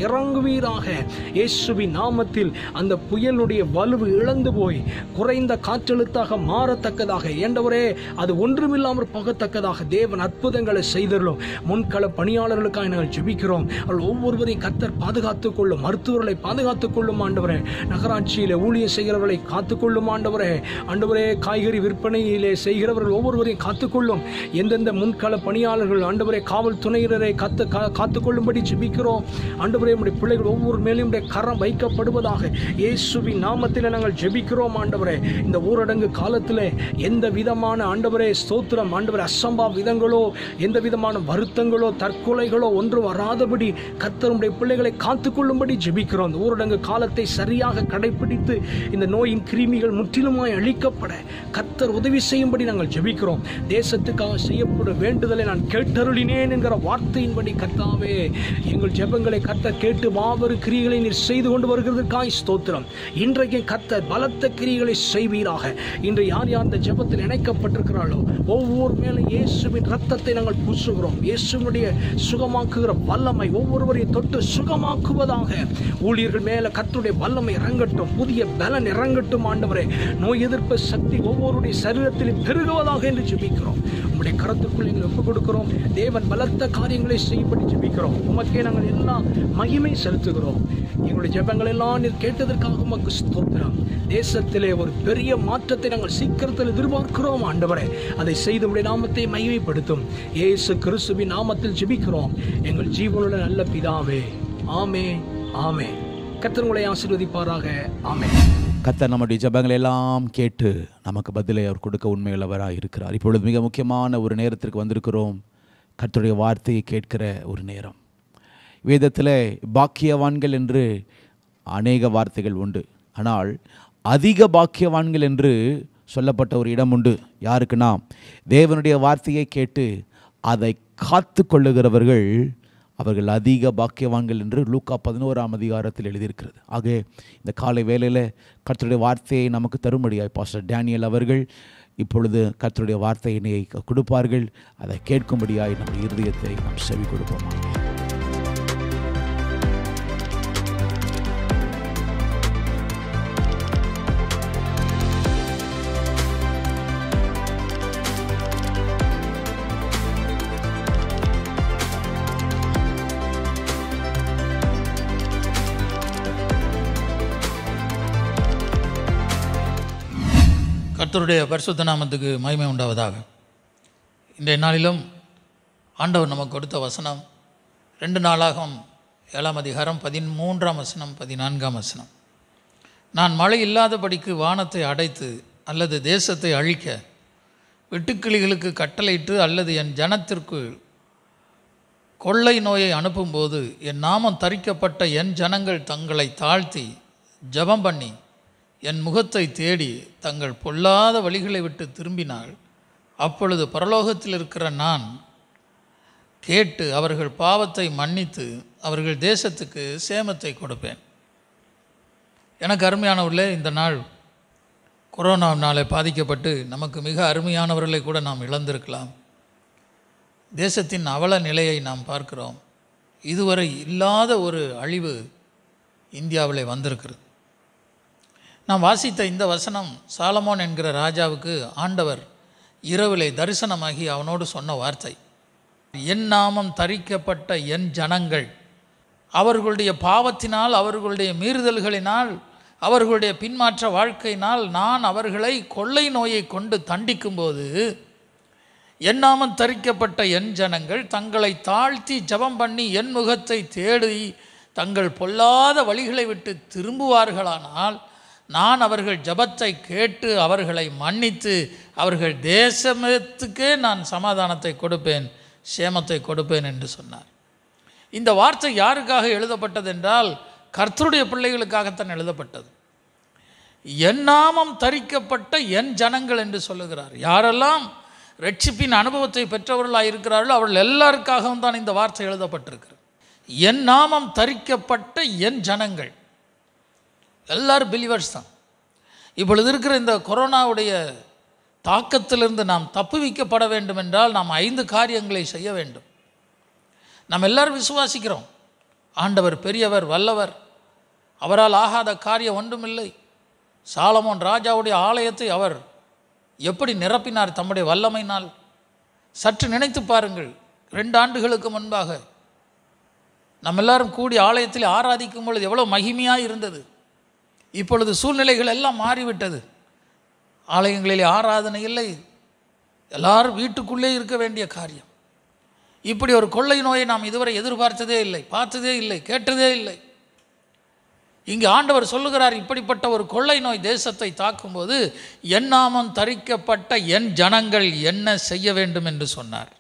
இயேசுவின் நாமத்தில் அந்த புயலுடைய வலுவு இழந்து போய் குறைந்த காற்றழுத்தாக மாறத்தக்கதாக, ஆண்டவரே அது ஒன்றுமில்லாமல் போகத்தக்கதாக தேவன் அற்புதங்களை செய்தருளும். முன்கள பணியாளர்களுக்காக நாங்கள் ஜெபிக்கிறோம். அவர்கள் ஒவ்வொருவரையும் கர்த்தர் பாதுகாத்துக் கொள்ளும். மருத்துவர்களை பாதுகாத்துக் கொள்ளும். ஆண்டவரே, நகராட்சியிலே ஊழியம் செய்கிறவர்களை காத்துக்கொள்ளும். ஆண்டவரே, காய்கறி விற்பனையிலே செய்கிறவர்கள் ஒவ்வொருவரையும் காத்துக்கொள்ளும். எந்தெந்த முன்கள பணியாளர்கள் ஆண்டவரே, காவல்துறையினரை காத்துக்கொள்ளும்படி ஜெபிக்கிறோம். ஆண்டவரே, நம்முடைய பிள்ளைகள் ஒவ்வொரு மேலும் கரம் வைக்கப்படுவதாக இயேசுவின் நாமத்தில் நாங்கள் ஜெபிக்கிறோம். ஆண்டவரே, இந்த ஊரடங்கு காலத்தில் எந்த விதமான ஆண்டவரே ஸ்தோத்திரம் ஆண்டவரே அசம்பாவிதங்களோ, எந்த விதமான வருத்தங்களோ, தற்கொலைகளோ ஒன்று வராதபடி கர்த்தருடைய பிள்ளைகளை காத்துக்கொள்ளும்படி ஜெபிக்கிறோம். இந்த ஊரடங்கு காலத்தை சரியாக கடைபிடித்து இந்த நோயின் கிருமிகள் முற்றிலுமாய் அழிக்கப்பட கர்த்தர் உதவி செய்யும்படி நாங்கள் ஜெபிக்கிறோம். தேசத்துக்காக செய்யப்படும் வேண்டுதலை நான் கேட்டருளினேன் என்கிற வார்த்தையின்படி கர்த்தாவே, எங்கள் ஜெபங்களை கர்த்தர் கேட்டு மாபெரும் கிரியைகளை நீர் செய்து கொண்டு வருகிறதற்காய் ஸ்தோத்திரம். இன்றைக்கு கர்த்தர் பலத்த கிரியைகளை செய்வீராக. இன்று யார் இந்த ஜெபத்தில் இணைக்கப்பட்டிருக்கிறாளோ ஒவ்வொரு மேலும் இயேசுவின் ரத்தத்தை நாங்கள் பூசுகிறோம். இயேசுவினுடைய சுகமாக்குகிற வல்லமை ஒவ்வொருவரையும் தொட்டு சுகமாக்குவதாக. ஊழியர்கள் மேல கர்த்தருடைய வல்லமை இறங்கட்டும், புதிய பலன் இறங்கட்டும். ஆண்டவரே, நோய் எதிர்ப்பு சக்தி ஒவ்வொருடைய சரீரத்திலும் பெருகுவதாக என்று ஜெபிக்கிறோம். உம்முடைய கரத்துக்குள் எங்களை ஒப்புக் கொடுக்கிறோம். தேவன் பலத்த காரியங்களை செய்யும்படி ஜெபிக்கிறோம். உமக்கே நாங்கள் எல்லாம் மகிமை செலுத்துகிறோம். எங்களுடைய ஜெபங்கள் எல்லாம் நீர் கேட்டதற்காக உமக்கு ஸ்தோத்திரம். தேசத்திலே ஒரு பெரிய மாற்றத்தை நாங்கள் சீக்கிரத்தில் எதிர்பார்க்கிறோம். ஆண்டவரே, அதை செய்து உம்முடைய நாமத்தை மகிமைப்படுத்தும். இயேசு கிறிஸ்துவின் நாமத்தில் ஜெபிக்கிறோம் எங்கள் ஜீவனுள்ள நல்ல பிதாவே. ஆமென், ஆமென். கர்த்தர் உங்களை ஆசீர்வதிப்பாராக. ஆமென். கர்த்தர் நம்முடைய ஜெபங்களை எல்லாம் கேட்டு நமக்கு பதிலை அவர் கொடுக்க உண்மையுள்ளவராக இருக்கிறார். இப்பொழுது மிக முக்கியமான ஒரு நேரத்திற்கு வந்திருக்கிறோம். கர்த்தருடைய வார்த்தையை கேட்கிற ஒரு நேரம். வேதத்தில் பாக்கியவான்கள் என்று அநேக வார்த்தைகள் உண்டு. ஆனால் அதிக பாக்கியவான்கள் என்று சொல்லப்பட்ட ஒரு இடம் உண்டு. யாருக்குன்னா, தேவனுடைய வார்த்தையை கேட்டு அதை காத்து கொள்ளுகிறவர்கள் அவர்கள் அதிக பாக்கியவான்கள் என்று லூக்கா 11ஆம் அதிகாரத்தில் எழுதியிருக்கிறது. ஆக இந்த காலை வேளையில் கர்த்தருடைய வார்த்தையை நமக்கு தரும்படியாய் பாஸ்டர் டேனியல் அவர்கள் இப்பொழுது கர்த்தருடைய வார்த்தையினை கொடுப்பார்கள். அதை கேட்கும்படியாய் நம் இருதயத்தை நாம் செவி கொடுப்போம். கர்த்தருடைய பரிசுத்த நாமத்துக்கு மகிமை உண்டாவதாக. இன்றைய நாளிலும் ஆண்டவர் நமக்கு கொடுத்த வசனம் 2 நாளாகம் 7ஆம் அதிகாரம் 13ஆம் வசனம் 14ஆம் வசனம். நான் மழை இல்லாதபடிக்கு வானத்தை அடைத்து அல்லது தேசத்தை அழிக்க வெட்டுக்கிளிகளுக்கு கட்டளையிட்டு அல்லது என் ஜனத்திற்கு கொள்ளை நோயை அனுப்பும்போது என் நாமம் தரிக்கப்பட்ட என் ஜனங்கள் தங்களை தாழ்த்தி ஜெபம் பண்ணி என் முகத்தை தேடி தங்கள் பொல்லாத வழிகளை விட்டு திரும்பினாள், அப்பொழுது பரலோகத்தில் இருக்கிற நான் கேட்டு அவர்கள் பாவத்தை மன்னித்து அவர்கள் தேசத்துக்கு சேமத்தை கொடுப்பேன். எனக்கு அருமையானவர்களே, இந்த நாள் கொரோனாவினாலே பாதிக்கப்பட்டு நமக்கு மிக அருமையானவர்களை கூட நாம் இழந்திருக்கலாம். தேசத்தின் அவல நிலையை நாம் பார்க்கிறோம். இதுவரை இல்லாத ஒரு அழிவு இந்தியாவிலே வந்திருக்கிறது. நாம் வாசித்த இந்த வசனம் சாலமோன் என்கிற ராஜாவுக்கு ஆண்டவர் இரவிலே தரிசனமாகி அவனோடு சொன்ன வார்த்தை, என் நாமம் தரிக்கப்பட்ட என் ஜனங்கள் அவர்களுடைய பாவத்தினால், அவர்களுடைய மீறுதல்களினால், அவர்களுடைய பின்மாற்ற வாழ்க்கையினால் நான் அவர்களை கொள்ளை நோயை கொண்டு தண்டிக்கும்போது என் நாமம் தரிக்கப்பட்ட என் ஜனங்கள் தங்களை தாழ்த்தி ஜெபம் பண்ணி என் முகத்தை தேடி தங்கள் பொல்லாத வழிகளை விட்டு திரும்புவார்களானால் நான் அவர்கள் ஜெபத்தை கேட்டு அவர்களை மன்னித்து அவர்கள் தேசத்துக்கே நான் சமாதானத்தை கொடுப்பேன், சேமத்தை கொடுப்பேன் என்று சொன்னார். இந்த வார்த்தை யாருக்காக எழுதப்பட்டது என்றால் கர்த்தருடைய பிள்ளைகளுக்காகத்தான் எழுதப்பட்டது. என் நாமம் தரிக்கப்பட்ட என் ஜனங்கள் என்று சொல்லுகிறார். யாரெல்லாம் ரட்சிப்பின் அனுபவத்தை பெற்றவர்களாக இருக்கிறார்களோ அவர்கள் எல்லாருக்காகவும் தான் இந்த வார்த்தை எழுதப்பட்டிருக்கிறது. என் நாமம் தரிக்கப்பட்ட என் ஜனங்கள் எல்லாரும் பிலீவர்ஸ் தான். இப்பொழுது இருக்கிற இந்த கொரோனாவுடைய தாக்கத்திலிருந்து நாம் தப்புவிக்கப்பட வேண்டும் என்றால் நாம் 5 காரியங்களை செய்ய வேண்டும். நாம் எல்லாரும் விசுவாசிக்கிறோம், ஆண்டவர் பெரியவர், வல்லவர், அவரால் ஆகாத காரியம் ஒன்றுமில்லை. சாலமோன் ராஜாவுடைய ஆலயத்தை அவர் எப்படி நிரப்பினார் தம்முடைய வல்லமையினால். சற்று நினைத்து பாருங்கள், 2 ஆண்டுகளுக்கு முன்பாக நம்ம எல்லாரும் கூடி ஆலயத்தில் ஆராதிக்கும் பொழுது எவ்வளோ மகிமையாக இருந்தது. இப்பொழுது சூழ்நிலைகள் எல்லாம் மாறிவிட்டது. ஆலயங்களிலே ஆராதனை இல்லை, எல்லாரும் வீட்டுக்குள்ளே இருக்க வேண்டிய காரியம். இப்படி ஒரு கொள்ளை நோயை நாம் இதுவரை எதிர்பார்த்ததே இல்லை, பார்த்ததே இல்லை, கேட்டதே இல்லை. இங்கு ஆண்டவர் சொல்லுகிறார், இப்படிப்பட்ட ஒரு கொள்ளை நோய் தேசத்தை தாக்கும்போது என் நாமம் தரிக்கப்பட்ட என் ஜனங்கள் என்ன செய்ய வேண்டும் என்று சொன்னார்.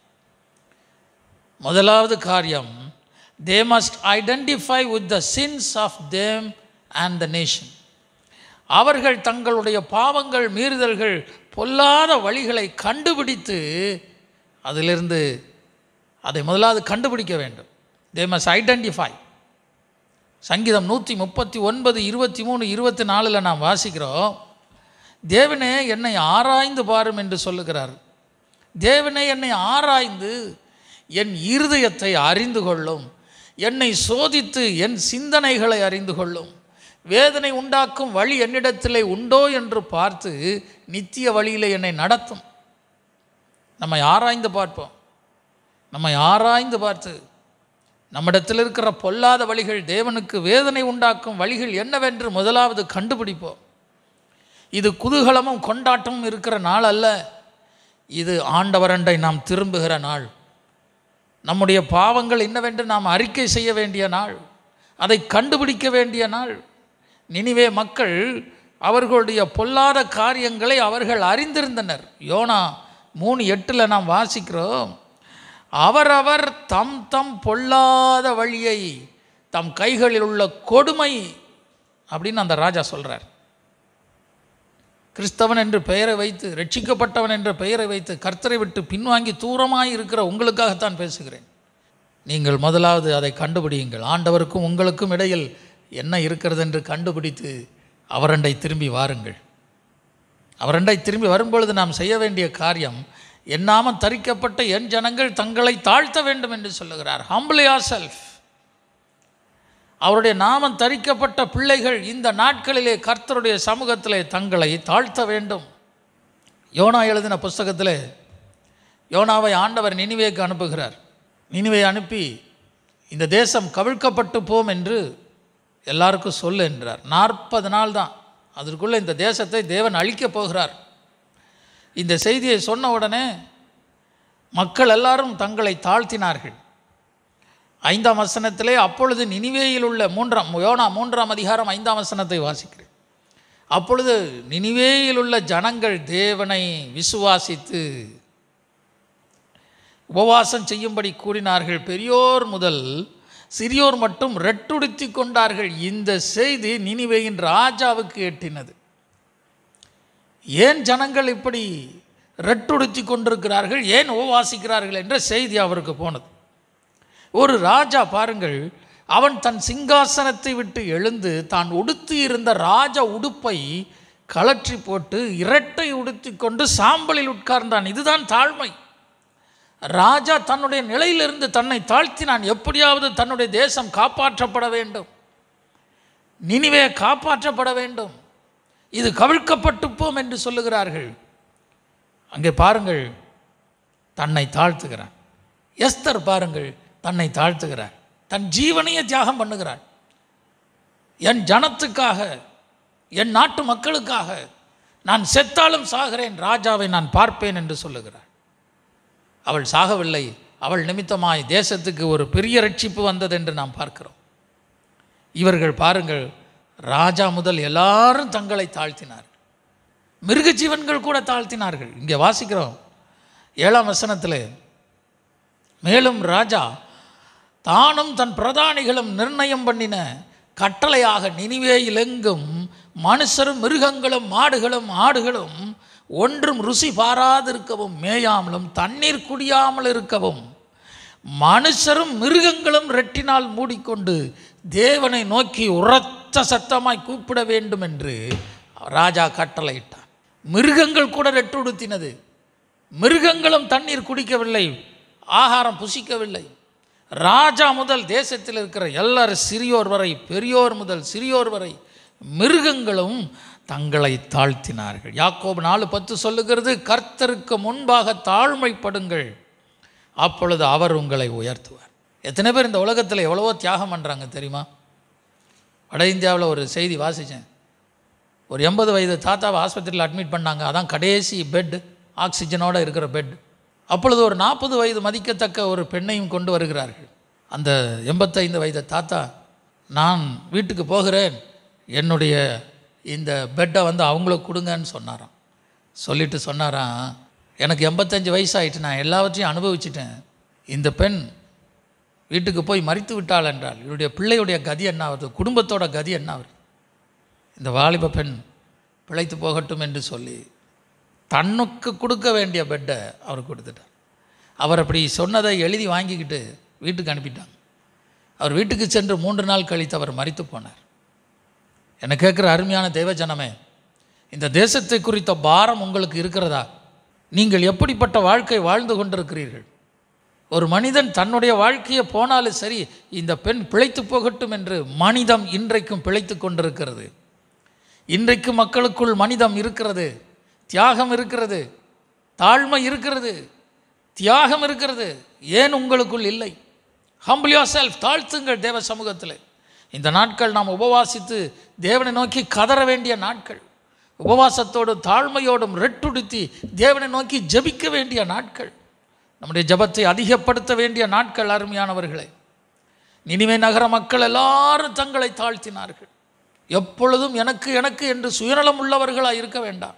முதலாவது காரியம், they must identify with the sins of them and the nation. அவர்கள் தங்களுடைய பாவங்கள், மீறுதல்கள், பொல்லாத வழிகளை கண்டுபிடித்து அதிலிருந்து அதை முதலாவது கண்டுபிடிக்க வேண்டும். they must identify. சங்கீதம் 139, 23, 24 நாம் வாசிக்கிறோம், தேவனே என்னை ஆராய்ந்து பாரும் என்று சொல்லுகிறார். தேவனே என்னை ஆராய்ந்து என் இருதயத்தை அறிந்து கொள்ளும், என்னை சோதித்து என் சிந்தனைகளை அறிந்து கொள்ளும், வேதனை உண்டாக்கும் வழி என்னிடத்திலே உண்டோ என்று பார்த்து நித்திய வழியிலே என்னை நடத்தும். நம்மை ஆராய்ந்து பார்ப்போம். நம்மை ஆராய்ந்து பார்த்து நம்மிடத்தில் இருக்கிற பொல்லாத வழிகள், தேவனுக்கு வேதனை உண்டாக்கும் வழிகள் என்னவென்று முதலாவது கண்டுபிடிப்போம். இது குதூகலமும் கொண்டாட்டமும் இருக்கிற நாள் அல்ல, இது ஆண்டவரண்டை நாம் திரும்புகிற நாள். நம்முடைய பாவங்கள் என்னவென்று நாம் அறிக்கை செய்ய வேண்டிய நாள், அதை கண்டுபிடிக்க வேண்டிய நாள். நினிவே மக்கள் அவர்களுடைய பொல்லாத காரியங்களை அவர்கள் அறிந்திருந்தனர். யோனா 3:8 நாம் வாசிக்கிறோம், அவரவர் தம் தம் பொல்லாத வழியை தம் கைகளில் உள்ள கொடுமை அப்படின்னு அந்த ராஜா சொல்கிறார். கிறிஸ்தவன் என்று பெயரை வைத்து, ரட்சிக்கப்பட்டவன் என்ற பெயரை வைத்து கர்த்தரை விட்டு பின்வாங்கி தூரமாய் இருக்கிற உங்களுக்காகத்தான் பேசுகிறேன். நீங்கள் முதலாவது அதை கண்டுபிடியுங்கள். ஆண்டவருக்கும் உங்களுக்கும் இடையில் என்ன இருக்கிறது என்று கண்டுபிடித்து அவரண்டை திரும்பி வாருங்கள். அவரண்டை திரும்பி வரும்பொழுது நாம் செய்ய வேண்டிய காரியம், என் நாமம் தரிக்கப்பட்ட என் ஜனங்கள் தங்களை தாழ்த்த வேண்டும் என்று சொல்லுகிறார். Humble yourself. அவருடைய நாமம் தரிக்கப்பட்ட பிள்ளைகள் இந்த நாட்களிலே கர்த்தருடைய சமூகத்திலே தங்களை தாழ்த்த வேண்டும். யோனா எழுதின புஸ்தகத்திலே யோனாவை ஆண்டவர் நினிவேக்கு அனுப்புகிறார். நினிவே அனுப்பி இந்த தேசம் கவிழ்க்கப்பட்டு போம் என்று எல்லாருக்கும் சொல்லு என்றார். 40 நாள் தான், அதற்குள்ளே இந்த தேசத்தை தேவன் அழிக்கப் போகிறார். இந்த செய்தியை சொன்ன உடனே மக்கள் எல்லாரும் தங்களை தாழ்த்தினார்கள். 5ஆம் வசனத்திலே, அப்பொழுது நினிவேயில் உள்ள யோனா 3ஆம் அதிகாரம் 5ஆம் வசனத்தை வாசிக்கிறேன். அப்பொழுது நினிவேயில் உள்ள ஜனங்கள் தேவனை விசுவாசித்து உபவாசம் செய்யும்படி கூறினார்கள். பெரியோர் முதல் சிறியோர் மட்டும் ரெட்டுடுத்தி கொண்டார்கள். இந்த செய்தி நினிவேயின் ராஜாவுக்கு எட்டினது. ஏன் ஜனங்கள் இப்படி ரெட்டுடுத்தி கொண்டிருக்கிறார்கள், ஏன் உபவாசிக்கிறார்கள் என்ற செய்தி அவருக்கு போனது. ஒரு ராஜா பாருங்கள், அவன் தன் சிங்காசனத்தை விட்டு எழுந்து தான் உடுத்தி இருந்த ராஜ உடுப்பை கழற்றி போட்டு இரட்டை உடுத்தி கொண்டு சாம்பலில் உட்கார்ந்தான். இதுதான் தாழ்மை. ராஜா தன்னுடைய நிலையிலிருந்து தன்னை தாழ்த்தினான். எப்படியாவது தன்னுடைய தேசம் காப்பாற்றப்பட வேண்டும், நினிவே காப்பாற்றப்பட வேண்டும், இது கவிழ்க்கப்பட்டுப்போம் என்று சொல்லுகிறார்கள். அங்கே பாருங்கள், தன்னை தாழ்த்துகிறான். எஸ்தர் பாருங்கள், தன்னை தாழ்த்துகிறார், தன் ஜீவனையே தியாகம் பண்ணுகிறாள். என் ஜனத்துக்காக, என் நாட்டு மக்களுக்காக நான் செத்தாலும் சாகிறேன், ராஜாவை நான் பார்ப்பேன் என்று சொல்லுகிறாள். அவள் சாகவில்லை. அவள் நிமித்தமாய் தேசத்துக்கு ஒரு பெரிய ரட்சிப்பு வந்தது என்று நாம் பார்க்கிறோம். இவர்கள் பாருங்கள், ராஜா முதல் எல்லாரும் தங்களை தாழ்த்தினார்கள். மிருக ஜீவன்கள் கூட தாழ்த்தினார்கள். இங்கே வாசிக்கிறோம் 7ஆம் வசனத்தில், மேலும் ராஜா தானும் தன் பிரதானிகளும் நிர்ணயம் பண்ணின கட்டளையாக நினிவேயில் எங்கும் மனுஷரும் மிருகங்களும் மாடுகளும் ஆடுகளும் ஒன்றும் ருசி பாராதிருக்கவும் மேயாமலும் தண்ணீர் குடியாமல் இருக்கவும் மனுஷரும் மிருகங்களும் ரெட்டினால் மூடிக்கொண்டு தேவனை நோக்கி உரத்த சத்தமாய் கூப்பிட வேண்டும் என்று ராஜா கட்டளையிட்டான். மிருகங்கள் கூட ரெட்டுடுத்தினது. மிருகங்களும் தண்ணீர் குடிக்கவில்லை, ஆகாரம் புசிக்கவில்லை. ராஜா முதல் தேசத்தில் இருக்கிற எல்லாரும், சிறியோர் வரை, பெரியோர் முதல் சிறியோர் வரை, மிருகங்களும் தங்களை தாழ்த்தினார்கள். யாக்கோபு 4:10 சொல்லுகிறது, கர்த்தருக்கு முன்பாக தாழ்மைப்படுங்கள், அப்பொழுது அவர் உங்களை உயர்த்துவார். எத்தனை பேர் இந்த உலகத்தில் எவ்வளவோ தியாகம் பண்ணுறாங்க தெரியுமா? வட இந்தியாவில் ஒரு செய்தி வாசித்தேன். ஒரு 80 வயது தாத்தாவை ஆஸ்பத்திரியில் அட்மிட் பண்ணாங்க. அதான் கடைசி பெட், ஆக்சிஜனோடு இருக்கிற பெட். அப்பொழுது ஒரு 40 வயது மதிக்கத்தக்க ஒரு பெண்ணையும் கொண்டு வருகிறார்கள். அந்த 85 வயது தாத்தா, நான் வீட்டுக்கு போகிறேன், என்னுடைய இந்த பெட்டை அவங்களுக்கு கொடுங்கன்னு சொன்னாராம். சொல்லிட்டு சொன்னாராம், எனக்கு 85 வயசாகிட்டு, நான் எல்லாவற்றையும் அனுபவிச்சிட்டேன். இந்த பெண் வீட்டுக்கு போய் மரித்து விட்டாள் என்றால் இவருடைய பிள்ளையுடைய கதி என்ன ஆகுது, குடும்பத்தோட கதி என்ன ஆகுது? இந்த வாலிப பெண் பிழைத்து போகட்டும் என்று சொல்லி தன்னுக்கு கொடுக்க வேண்டிய பெட்டை அவருக்கு கொடுத்துட்டார். அவர் அப்படி சொன்னதை எழுதி வாங்கிக்கிட்டு வீட்டுக்கு அனுப்பிட்டாங்க. அவர் வீட்டுக்கு சென்று 3 நாள் கழித்து அவர் மரித்து போனார். என்னை கேட்குற அருமையான தேவஜனமே, இந்த தேசத்தை குறித்த பாரம் உங்களுக்கு இருக்கிறதா? நீங்கள் எப்படிப்பட்ட வாழ்க்கை வாழ்ந்து கொண்டிருக்கிறீர்கள்? ஒரு மனிதன் தன்னுடைய வாழ்க்கையை போனாலும் சரி, இந்த பெண் பிழைத்து போகட்டும் என்று மனிதம் இன்றைக்கும் பிழைத்து கொண்டிருக்கிறது. இன்றைக்கு மக்களுக்குள் மனிதம் இருக்கிறது, தியாகம் இருக்கிறது, தாழ்மை இருக்கிறது, தியாகம் இருக்கிறது. ஏன் உங்களுக்குள் இல்லை? ஹம்பிள் யுவர் செல்ஃப், தாழ்த்துங்கள் தேவ சமூகத்தில். இந்த நாட்கள் நாம் உபவாசித்து தேவனை நோக்கி கதற வேண்டிய நாட்கள். உபவாசத்தோடும் தாழ்மையோடும் ரெட்டுடுத்தி தேவனை நோக்கி ஜபிக்க வேண்டிய நாட்கள். நம்முடைய ஜபத்தை அதிகப்படுத்த வேண்டிய நாட்கள். அருமையானவர்களே, நினிவே நகர மக்கள் எல்லாரும் தங்களை தாழ்த்தினார்கள். எப்பொழுதும் எனக்கு எனக்கு என்று சுயநலம் உள்ளவர்களாக இருக்க வேண்டாம்.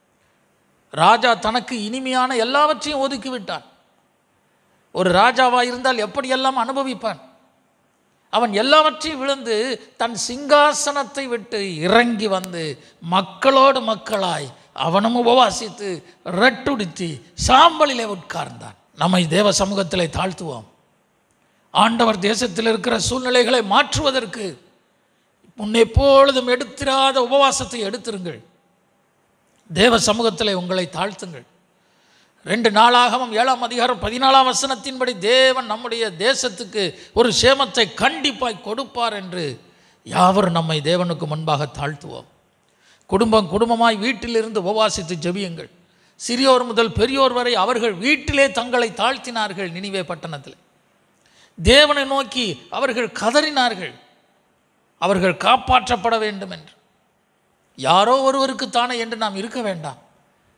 ராஜா தனக்கு இனிமையான எல்லாவற்றையும் ஒதுக்கிவிட்டான். ஒரு ராஜாவாக இருந்தால் எப்படியெல்லாம் அனுபவிப்பான்? அவன் எல்லாவற்றையும் விழுந்து தன் சிங்காசனத்தை விட்டு இறங்கி வந்து மக்களோடு மக்களாய் அவனும் உபவாசித்து ரெட்டுடுத்தி சாம்பலிலே உட்கார்ந்தான். நம்மை தேவ சமூகத்தில் தாழ்த்துவோம். ஆண்டவர் தேசத்தில் இருக்கிற சூழ்நிலைகளை மாற்றுவதற்கு முன்னெப்பொழுதும் எடுத்திராத உபவாசத்தை எடுத்திருங்கள். தேவ சமூகத்தில் உங்களை தாழ்த்துங்கள். 2 நாளாகமம் 7ஆம் அதிகாரம் 14ஆம் வசனத்தின்படி தேவன் நம்முடைய தேசத்துக்கு ஒரு சேமத்தை கண்டிப்பாய் கொடுப்பார் என்று யாவரும் நம்மை தேவனுக்கு முன்பாக தாழ்த்துவோம். குடும்பமாய் வீட்டிலிருந்து உபவாசித்து ஜெபியுங்கள். சிறியோர் முதல் பெரியோர் வரை அவர்கள் வீட்டிலே தங்களை தாழ்த்தினார்கள். நினிவே பட்டணத்தில் தேவனை நோக்கி அவர்கள் கதறினார்கள், அவர்கள் காப்பாற்றப்பட வேண்டும் என்று. யாரோ ஒருவருக்கு தானே என்று நாம் இருக்க வேண்டாம்.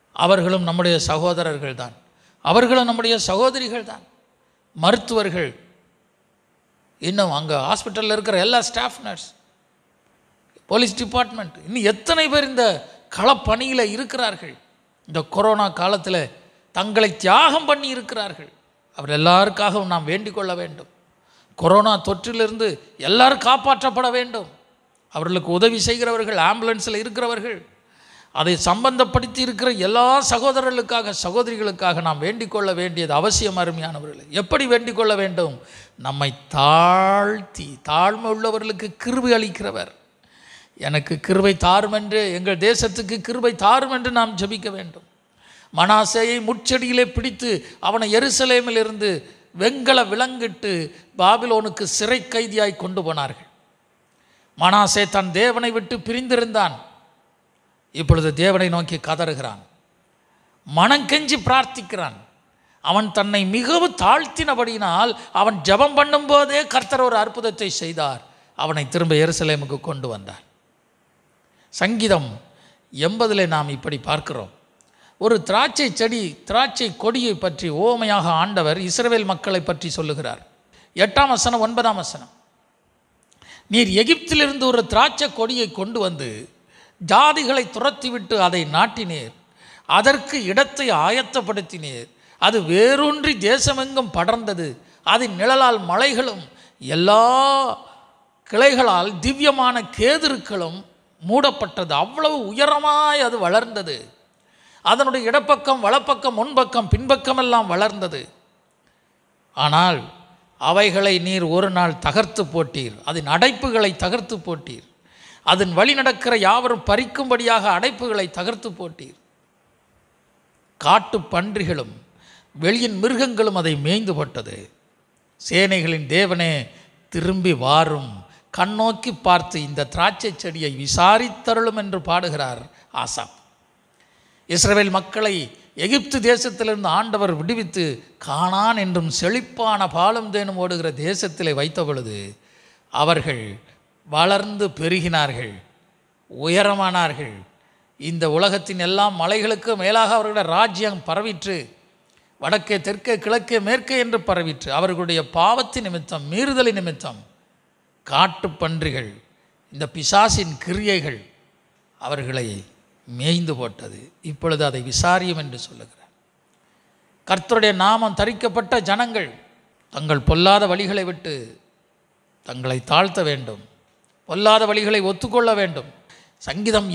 அவர்களும் நம்முடைய சகோதரர்கள் தான், அவர்களும் நம்முடைய சகோதரிகள் தான். மருத்துவர்கள், இன்னும் அங்கே ஹாஸ்பிட்டலில் இருக்கிற எல்லா ஸ்டாஃப் நர்ஸ், போலீஸ் டிபார்ட்மெண்ட், இன்னும் எத்தனை பேர் இந்த களப்பணியில் இருக்கிறார்கள். இந்த கொரோனா காலத்தில் தங்களை தியாகம் பண்ணி இருக்கிறார்கள். அவர் எல்லாருக்காகவும் நாம் வேண்டிக் கொள்ள வேண்டும். கொரோனா தொற்றிலிருந்து எல்லாரும் காப்பாற்றப்பட வேண்டும். அவர்களுக்கு உதவி செய்கிறவர்கள், ஆம்புலன்ஸில் இருக்கிறவர்கள், அதை சம்பந்தப்படுத்தி இருக்கிற எல்லா சகோதரர்களுக்காக சகோதரிகளுக்காக நாம் வேண்டிக் கொள்ள வேண்டியது அவசியம். அருமையானவர்களே, எப்படி வேண்டிக் கொள்ள வேண்டும்? நம்மை தாழ்த்தி, தாழ்மை உள்ளவர்களுக்கு கிருபை அளிக்கிறவர், எனக்கு கிருபை தாரும் என்று, எங்கள் தேசத்துக்கு கிருபை தாரும் என்று நாம் ஜெபிக்க வேண்டும். மனாசேயை முட்செடியிலே பிடித்து அவனை எருசலேமில் இருந்து வெண்கல விலங்கிட்டு பாபிலோனுக்கு சிறை கைதியாய் கொண்டு போனார்கள். மனாசே தன் தேவனை விட்டு பிரிந்திருந்தான். இப்பொழுது தேவனை நோக்கி கதறுகிறான், மனங்கெஞ்சி பிரார்த்திக்கிறான். அவன் தன்னை மிகவும் தாழ்த்தினபடியினால் அவன் ஜெபம் பண்ணும்போதே கர்த்தர் ஒரு அற்புதத்தை செய்தார். அவனை திரும்ப எருசலேமுக்கு கொண்டு வந்தார். சங்கீதம் 80 நாம் இப்படி பார்க்கிறோம். ஒரு திராட்சை செடி, திராட்சை கொடியை பற்றி ஓமையாக ஆண்டவர் இஸ்ரவேல் மக்களை பற்றி சொல்லுகிறார். 8ஆம் வசனம் 9ஆம் வசனம், நீர் எகிப்திலிருந்து ஒரு திராட்சை கொடியை கொண்டு வந்து ஜாதிகளை துரத்திவிட்டு அதை நாட்டினீர், அதற்கு இடத்தை ஆயத்தப்படுத்தினீர், அது வேரூன்றி தேசமெங்கும் படர்ந்தது, அதன் நிழலால் மலைகளும் எல்லா கிளைகளால் திவ்யமான கேதுருக்களும் மூடப்பட்டது. அவ்வளவு உயரமாய் அது வளர்ந்தது. அதனுடைய இடப்பக்கம் வலப்பக்கம் முன்பக்கம் பின்பக்கமெல்லாம் வளர்ந்தது. ஆனால் அவைகளை நீர் ஒரு நாள் தகர்த்து போட்டீர், அதன் அடைப்புகளை தகர்த்து போட்டீர், அதன் வழி நடக்கிற யாவரும் பறிக்கும்படியாக அடைப்புகளை தகர்த்து போட்டீர். காட்டு பன்றிகளும் வெளியின் மிருகங்களும் அதை மேய்ந்து போட்டது. சேனைகளின் தேவனே திரும்பி வாரும், கண்ணோக்கி பார்த்து இந்த திராட்சை செடியை விசாரித்தருளும் என்று பாடுகிறார் ஆசாப். இஸ்ரவேல் மக்களை எகிப்து தேசத்திலிருந்து ஆண்டவர் விடுவித்து கானான் என்றும் செழிப்பான பாலும் தேனும் ஓடுகிற தேசத்திலே வைத்த பொழுது அவர்கள் வளர்ந்து பெருகினார்கள், உயரமானார்கள். இந்த உலகத்தின் எல்லா மலைகளுக்கு மேலாக அவர்களுடைய ராஜ்யம் பரவிற்று. வடக்கே தெற்கே கிழக்கே மேற்கே என்று பரவிற்று. அவர்களுடைய பாவத்தின் நிமித்தம், மீறுதலை நிமித்தம் காட்டு பன்றிகள், இந்த பிசாசின் கிரியைகள் அவர்களை மேய்ந்து போட்டது. இப்பொழுது அதை விசாரியும் என்று சொல்லுகிறார். கர்த்தருடைய நாமம் தரிக்கப்பட்ட ஜனங்கள் தங்கள் பொல்லாத வழிகளை விட்டு தங்களை தாழ்த்த வேண்டும், பொல்லாத வழிகளை ஒத்துக்கொள்ள வேண்டும். சங்கீதம்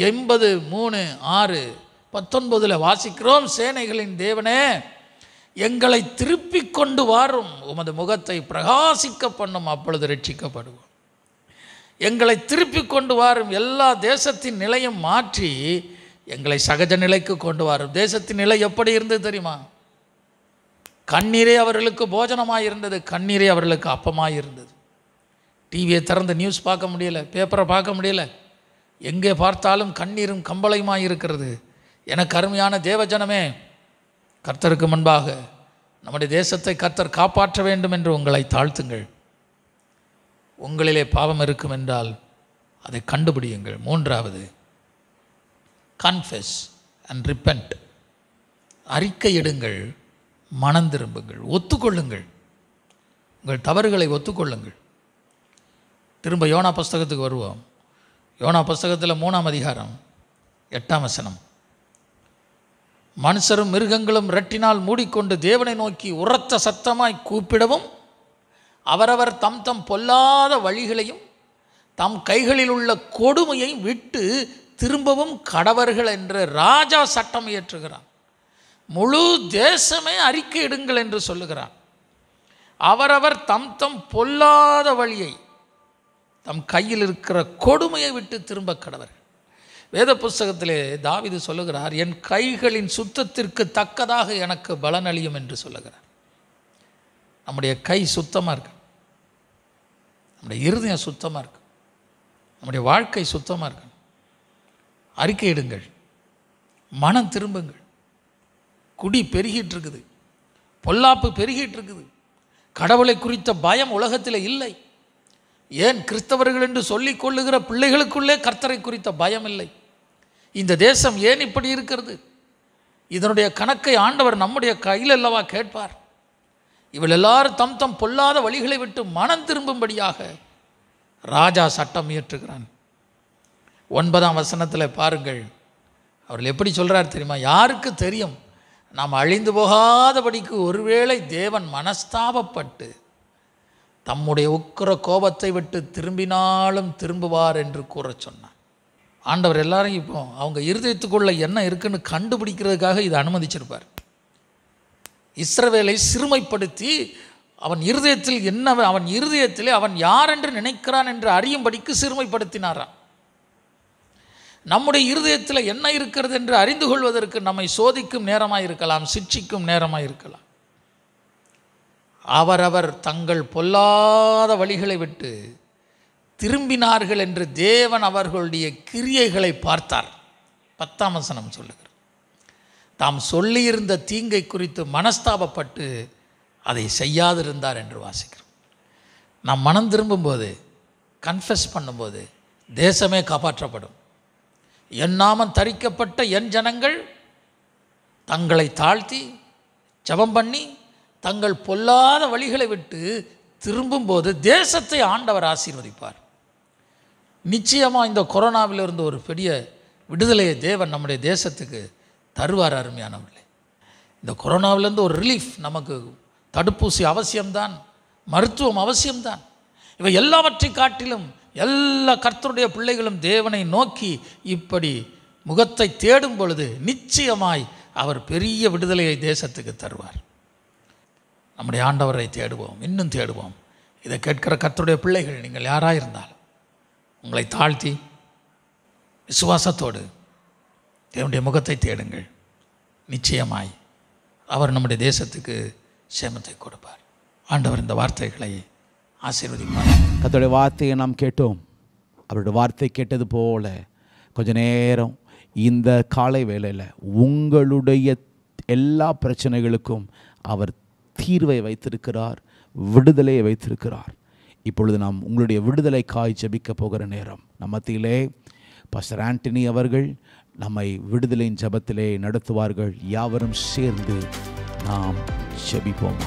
83:6-19 வாசிக்கிறோம், சேனைகளின் தேவனே எங்களை திருப்பி கொண்டு வாரும், உமது முகத்தை பிரகாசிக்க பண்ணும், அப்பொழுது ரட்சிக்கப்படுவோம். எங்களை திருப்பி கொண்டு வாரும், எல்லா தேசத்தின் நிலையும் மாற்றி எங்களை சகஜ நிலைக்கு கொண்டு வாரும். தேசத்தின் நிலை எப்படி இருந்தது தெரியுமா? கண்ணீரே அவர்களுக்கு போஜனமாக இருந்தது, கண்ணீரே அவர்களுக்கு அப்பமாக இருந்தது. டிவியை திறந்து நியூஸ் பார்க்க முடியல, பேப்பரை பார்க்க முடியல, எங்கே பார்த்தாலும் கண்ணீரும் கம்பளையுமாக இருக்கிறது. எனக்கு அருமையான தேவஜனமே, கர்த்தருக்கு முன்பாக நம்முடைய தேசத்தை கர்த்தர் காப்பாற்ற வேண்டும் என்று உங்களை தாழ்த்துங்கள். உங்களிலே பாவம் இருக்கும் என்றால் அதை கண்டுபிடியுங்கள். 3வது, கன்ஃபெஸ் அண்ட் ரிப்பெண்ட். அறிக்கையிடுங்கள், மனம் திரும்புங்கள், ஒத்துக்கொள்ளுங்கள், உங்கள் தவறுகளை ஒத்துக்கொள்ளுங்கள். திரும்ப யோனா புஸ்தகத்துக்கு வருவோம். யோனா புஸ்தகத்தில் 3ஆம் அதிகாரம் 8ஆம் வசனம், மனுஷரும் மிருகங்களும் இரட்டினால் மூடிக்கொண்டு தேவனை நோக்கி உரத்த சத்தமாய் கூப்பிடவும் அவரவர் தம் தம் பொல்லாத வழிகளையும் தம் கைகளில் உள்ள கொடுமையை விட்டு திரும்பவும் கடவர்கள் என்று ராஜா சட்டம் இயற்றுகிறான். முழு தேசமே அறிக்கையிடுங்கள் என்று சொல்லுகிறான். அவரவர் தம் தம் பொல்லாத வழியை, தம் கையில் இருக்கிற கொடுமையை விட்டு திரும்ப கடவர்கள். வேத புஸ்தகத்திலே தாவீது சொல்லுகிறார், என் கைகளின் சுத்தத்திற்கு தக்கதாக எனக்கு பலனளியும் என்று சொல்லுகிறார். நம்முடைய கை சுத்தமாக இருக்கு, நம்முடைய இருதயம் சுத்தமாக இருக்கு, நம்முடைய வாழ்க்கை சுத்தமாக இருக்கு. அறிக்கையிடுங்கள், மனம் திரும்புங்கள். குடி பெருகிட்டு இருக்குது, பொல்லாப்பு பெருகிட்டு இருக்குது, கடவுளை குறித்த பயம் உலகத்தில் இல்லை. ஏன் கிறிஸ்தவர்கள் என்று சொல்லிக் கொள்ளுகிற பிள்ளைகளுக்குள்ளே கர்த்தரை குறித்த பயம் இல்லை. இந்த தேசம் ஏன் இப்படி இருக்கிறது? இதனுடைய கணக்கை ஆண்டவர் நம்முடைய கையில் அல்லவா கேட்பார். இவள் எல்லாரும் தம் தம் பொல்லாத வழிகளை விட்டு மனம் திரும்பும்படியாக ராஜா சட்டம் இயற்றுகிறான். 9ஆம் வசனத்தில் பாருங்கள், அவர்கள் எப்படி சொல்கிறார் தெரியுமா? யாருக்கு தெரியும், நாம் அழிந்து போகாதபடிக்கு ஒருவேளை தேவன் மனஸ்தாபப்பட்டு தம்முடைய உக்கிர கோபத்தை விட்டு திரும்பினாலும் திரும்புவார் என்று கூற சொன்னார். ஆண்டவர் எல்லாரும் இப்போ அவங்க இருதயத்துக்குள்ள என்ன இருக்குன்னு கண்டுபிடிக்கிறதுக்காக இதை அனுமதிச்சிருப்பார். இஸ்ரவேலை சிறுமைப்படுத்தி அவன் இருதயத்திலே அவன் யார் என்று நினைக்கிறான் என்று அறியும்படிக்கு சிறுமைப்படுத்தினாராம். நம்முடைய இருதயத்தில் என்ன இருக்கிறது என்று அறிந்து கொள்வதற்கு நம்மை சோதிக்கும் நேரமாக இருக்கலாம், சிட்சிக்கும் நேரமாக இருக்கலாம். அவரவர் தங்கள் பொல்லாத வழிகளை விட்டு திரும்பினார்கள் என்று தேவன் அவர்களுடைய கிரியைகளை பார்த்தார். 10ஆம் வசனம் சொல்லுகிறார், தாம் சொல்லியிருந்த தீங்கை குறித்து மனஸ்தாபப்பட்டு அதை செய்யாதிருந்தார் என்று வாசிக்கிறோம். நாம் மனம் திரும்பும்போது, கன்ஃபெஸ் பண்ணும்போது தேசமே காப்பாற்றப்படும். என் நாமம் தரிக்கப்பட்ட என் ஜனங்கள் தங்களை தாழ்த்தி ஜெபம் பண்ணி தங்கள் பொல்லாத வழிகளை விட்டு திரும்பும்போது தேசத்தை ஆண்டவர் ஆசீர்வதிப்பார். நிச்சயமாக இந்த கொரோனாவிலிருந்து ஒரு பெரிய விடுதலையை தேவன் நம்முடைய தேசத்துக்கு தருவார். அருமையானவர்களே, இந்த கொரோனாவிலேருந்து ஒரு ரிலீஃப் நமக்கு. தடுப்பூசி அவசியம்தான், மருத்துவம் அவசியம்தான். இவை எல்லாவற்றை காட்டிலும் எல்லா கர்த்தருடைய பிள்ளைகளும் தேவனை நோக்கி இப்படி முகத்தை தேடும் பொழுது நிச்சயமாய் அவர் பெரிய விடுதலையை தேசத்துக்கு தருவார். நம்முடைய ஆண்டவரை தேடுவோம், இன்னும் தேடுவோம். இதை கேட்கிற கர்த்தருடைய பிள்ளைகள் நீங்கள் யாராக இருந்தாலும் உங்களை தாழ்த்தி விசுவாசத்தோடு தேவனுடைய முகத்தை தேடுங்கள். நிச்சயமாய் அவர் நம்முடைய தேசத்துக்கு சேமத்தை கொடுப்பார். ஆண்டவர் இந்த வார்த்தைகளை ஆசீர்வதிப்பார். கர்த்தருடைய வார்த்தையை நாம் கேட்டோம். அவருடைய வார்த்தை கேட்டது போல கொஞ்ச நேரம் இந்த காலை வேளையில் உங்களுடைய எல்லா பிரச்சனைகளுக்கும் அவர் தீர்வை வைத்திருக்கிறார், விடுதலையை வைத்திருக்கிறார். இப்பொழுது நாம் உங்களுடைய விடுதலைக்காய் ஜெபிக்க போகிற நேரம். நம்ம மத்தியிலே பாஸ்டர் ஆண்டனி அவர்கள் நம்மை விடுதலையின் ஜெபத்திலே நடத்துவார்கள். யாவரும் சேர்ந்து நாம் ஜெபிப்போமா?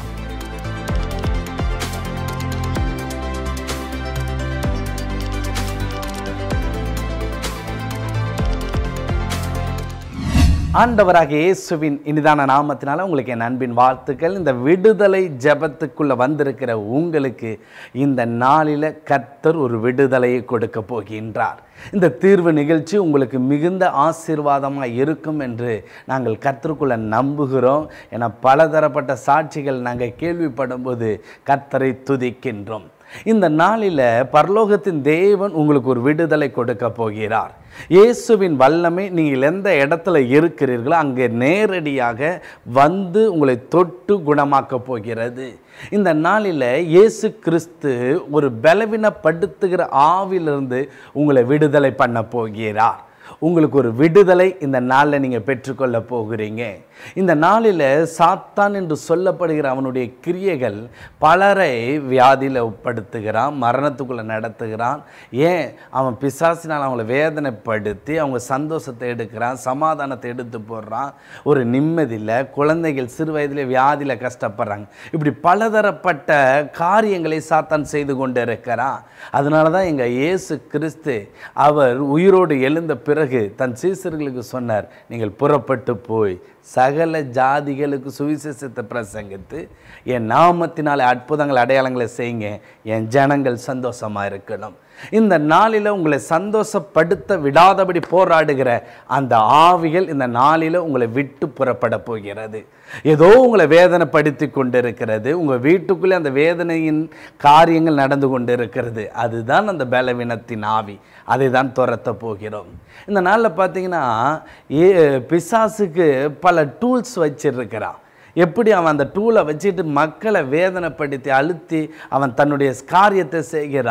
ஆண்டவராக இயேசுவின் இனிதான நாமத்தினால உங்களுக்கு என் அன்பின் வாழ்த்துக்கள். இந்த விடுதலை ஜெபத்துக்குள்ளே வந்திருக்கிற உங்களுக்கு இந்த நாளில் கர்த்தர் ஒரு விடுதலையை கொடுக்க போகின்றார். இந்த தீர்வு நிகழ்ச்சி உங்களுக்கு மிகுந்த ஆசீர்வாதமாக இருக்கும் என்று நாங்கள் கர்த்தருக்குள்ளே நம்புகிறோம். என பலதரப்பட்ட சாட்சிகள் நாங்கள் கேள்விப்படும்போது கர்த்தரை துதிக்கின்றோம். இந்த நாளில் பரலோகத்தின் தேவன் உங்களுக்கு ஒரு விடுதலை கொடுக்க போகிறார். இயேசுவின் வல்லமை நீங்கள் எந்த இடத்துல இருக்கிறீர்களோ அங்கே நேரடியாக வந்து உங்களை தொட்டு குணமாக்க போகிறது. இந்த நாளில் இயேசு கிறிஸ்து ஒரு பலவீனப்படுத்துகிற ஆவிலிருந்து உங்களை விடுதலை பண்ண போகிறார். உங்களுக்கு ஒரு விடுதலை இந்த நாளில் நீங்கள் பெற்றுக்கொள்ள போகிறீங்க. இந்த நாளில் சாத்தான் என்று சொல்லப்படுகிற அவனுடைய கிரியைகள் பலரை வியாதியில் உட்படுத்துகிறான், மரணத்துக்குள்ளே நடத்துகிறான். ஏன்? அவன் பிசாசினால் அவங்கள வேதனைப்படுத்தி அவங்க சந்தோஷத்தை எடுக்கிறான், சமாதானத்தை எடுத்து போடுறான். ஒரு நிம்மதியில் குழந்தைகள் சிறு வயதில் வியாதியில் கஷ்டப்படுறாங்க. இப்படி பலதரப்பட்ட காரியங்களை சாத்தான் செய்து கொண்டு இருக்கிறான். அதனால தான் எங்கள் இயேசு கிறிஸ்து அவர் உயிரோடு எழுந்த பிறகு தன் சீசர்களுக்கு சொன்னார், நீங்கள் புறப்பட்டு போய் சகல ஜாதிகளுக்கு சுவிசேஷத்தை பிரசங்கித்து என் நாமத்தினாலே அற்புதங்கள் அடையாளங்களை செய்யுங்க, என் ஜனங்கள் சந்தோஷமாக இருக்கணும். இந்த நாளில் உங்களை சந்தோஷப்படுத்த விடாதபடி போராடுகிற அந்த ஆவிகள் இந்த நாளில் உங்களை விட்டு புறப்பட போகிறது. ஏதோ உங்களை வேதனைப்படுத்தி கொண்டு இருக்கிறது, உங்கள் வீட்டுக்குள்ளே அந்த வேதனையின் காரியங்கள் நடந்து கொண்டு இருக்கிறது. அதுதான் அந்த பலவீனத்தின் ஆவி. அதை தான் துரத்த போகிறோம். இந்த நாளில் பார்த்தீங்கன்னா பிசாசுக்கு பல டூல்ஸ் வச்சிருக்கிறான். எப்படி அவன் அந்த டூலை வச்சுட்டு மக்களை வேதனைப்படுத்தி அழுத்தி அவன் தன்னுடைய காரியத்தை செய்கிறான்.